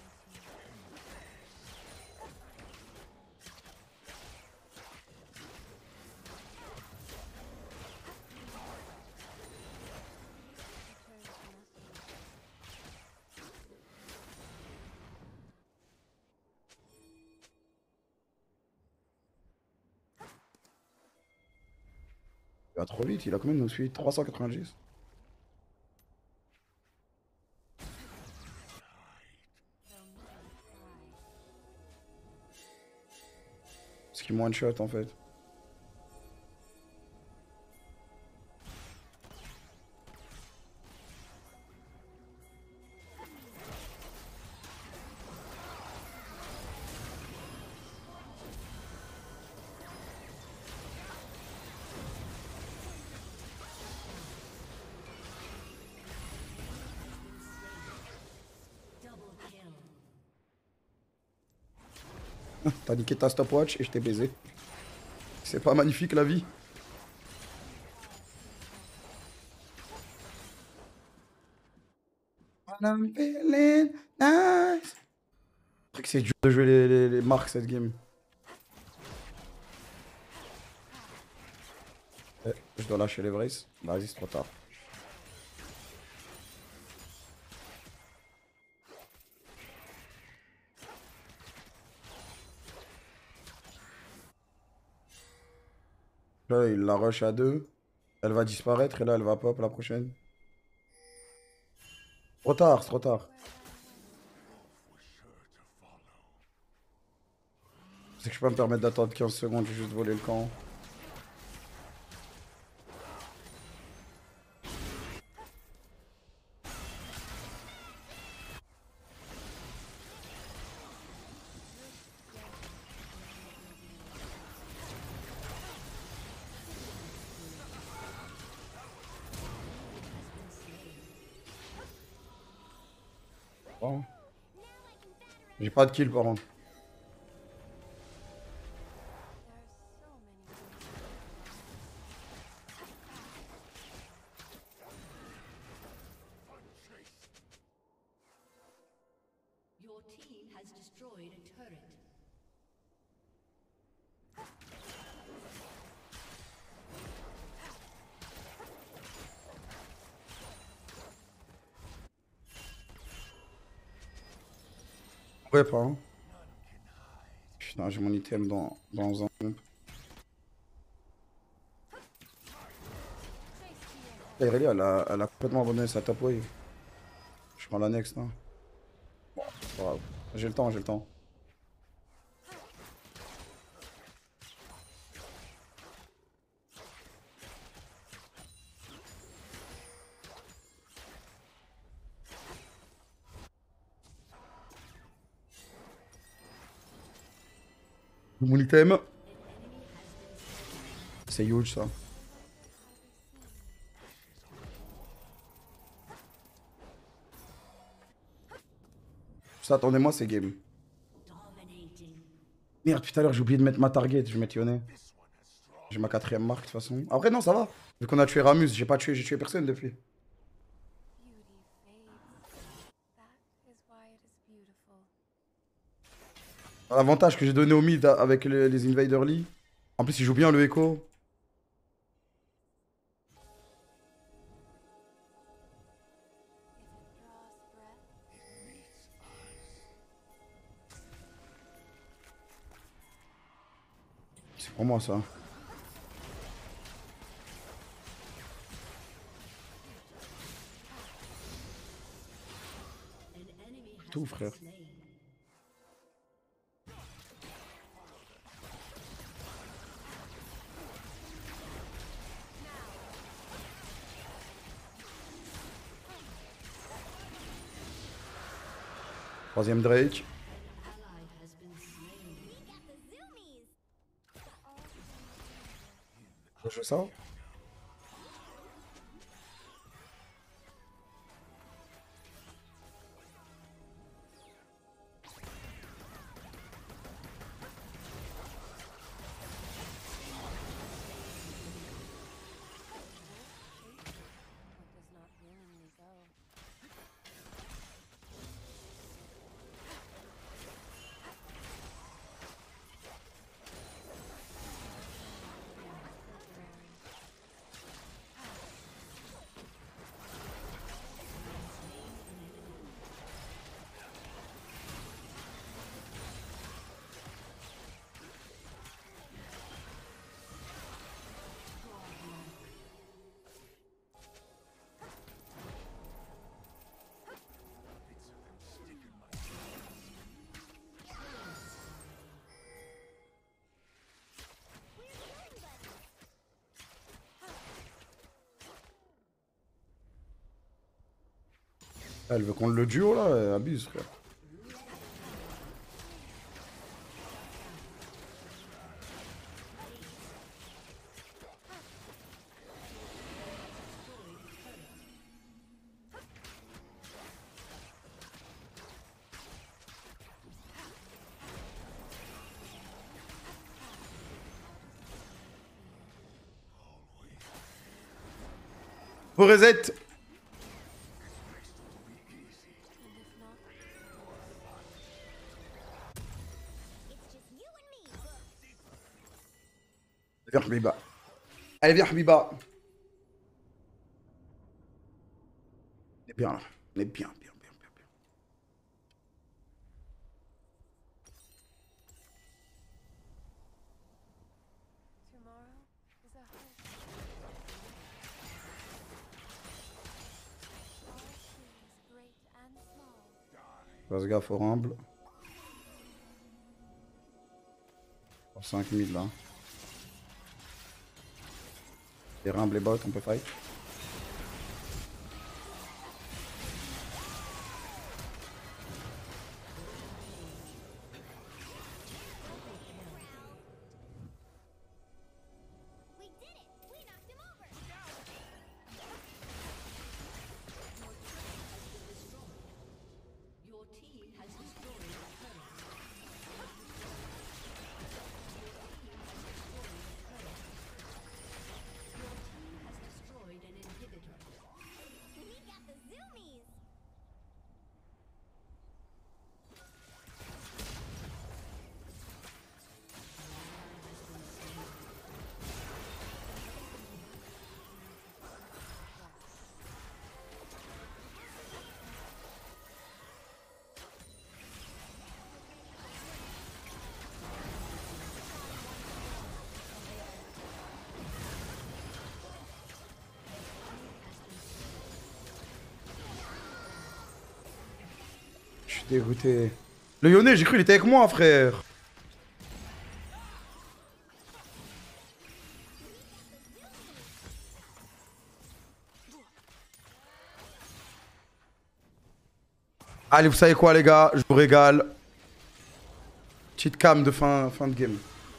Il va trop vite, il a combien de nos suites? 390. Ce qui est one shot en fait. T'as niqué ta stopwatch et je t'ai baisé. C'est pas magnifique la vie? I'm feeling nice. Je crois que c'est dur de jouer les marques cette game. Je dois lâcher les braces. Vas-y, c'est trop tard. Là, il la rush à 2. Elle va disparaître et là, elle va pop la prochaine. Trop tard, c'est trop tard. C'est que je peux pas me permettre d'attendre 15 secondes, j'ai juste volé le camp. Bon. J'ai pas de kill par contre. Your team has destroyed a turret. Ouais, pas. Hein. Putain, j'ai mon item dans un pompe. Irelia, elle a complètement abandonné sa top wave. Je prends la next, hein. Bon, c'est pas grave. J'ai le temps, j'ai le temps. Mon item. C'est huge ça. Ça, attendez-moi, c'est game. Dominating. Merde, tout à l'heure, j'ai oublié de mettre ma target, je m'étais honnête. J'ai ma 4ème marque de toute façon. Après, non, ça va. Vu qu'on a tué Ramus, j'ai tué personne depuis. Beauty fades. That is why it is beautiful. L'avantage que j'ai donné au mid avec les Invader Lee. En plus, il joue bien le Echo. C'est pour moi ça. An enemy has Tout, been frère. slain. Troisième Drake. Ally has been slain. Je joue ça. What does not willingly go. Elle veut qu'on le duo là, elle abuse frère. Faut reset. And if not, Viens Habiba. Allez viens Habiba. On est bien là. On est bien. tomorrow is a hope. All things great and small. Fais gaffe au rumble. 5000 là. Les rumble, les bots, on peut fight. Your team has destroyed a turret. Destroyed an inhibitor. We got the zoomies! Je suis dégoûté. Le Yone, j'ai cru il était avec moi, frère. Allez, vous savez quoi, les gars? Je vous régale. Petite cam de fin de game.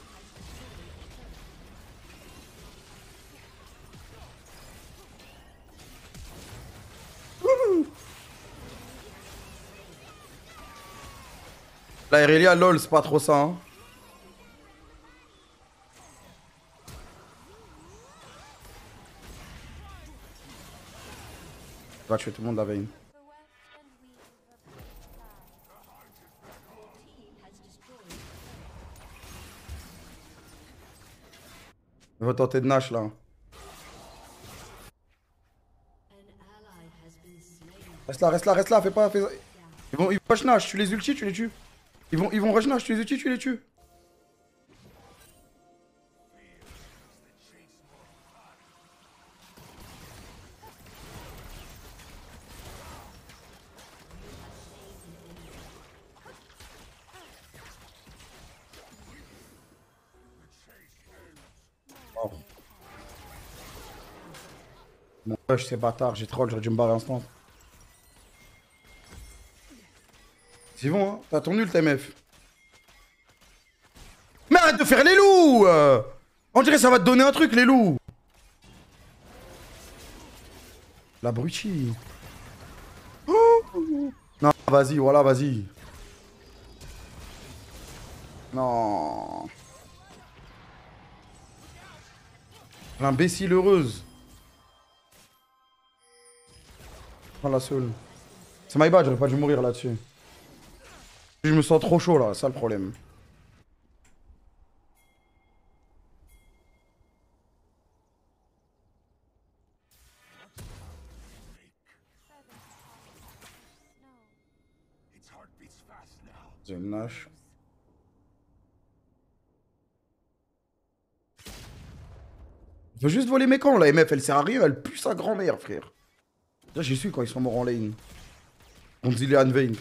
La Irelia, lol, c'est pas trop ça. Hein. Va tuer tout le monde la veille. The weft and weave of the sky. Il va tenter de Nash là. An ally has been slain. Reste là, fais pas. Ils vont rush Nash, tu les ultis, tu les tues. Ils vont rush Nash, tu les ultis, tu les tues. Oh. Mon rush, c'est bâtard, j'ai troll, j'aurais dû me barrer instant. C'est bon, hein. T'as ton ult, MF. Mais arrête de faire les loups On dirait que ça va te donner un truc, les loups. L'abruti. Oh. Non, vas-y, voilà, vas-y. Non. L'imbécile heureuse. Oh la seule. C'est my bad, j'aurais pas dû mourir là-dessus. Je me sens trop chaud là, c'est ça le problème. Its heart beats fast now. J'ai une Nash. Je veux juste voler mes camps, la MF, elle sert à rien, elle pue sa grand-mère, frère. Là, j'ai su quand ils sont morts en lane. On dit les Vayne.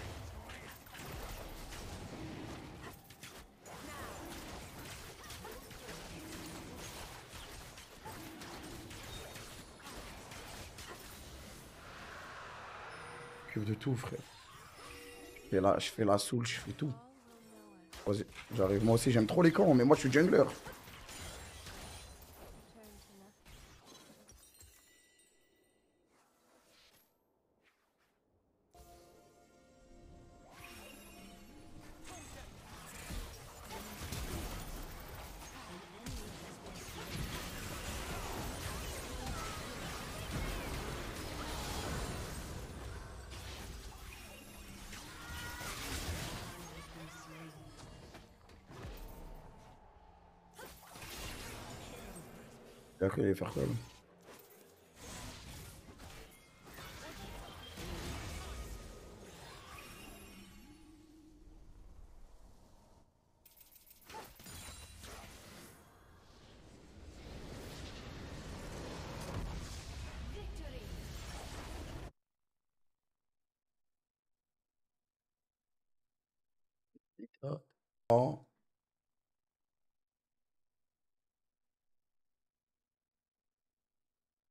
Je m'occupe de tout, frère. Je fais la soul, je fais tout. Vas-y, j'arrive. Moi aussi, j'aime trop les camps, mais moi, je suis jungler. Return to nothing. T'as cru les faire quoi là? Oh.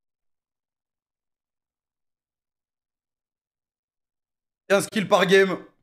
Un skill par game.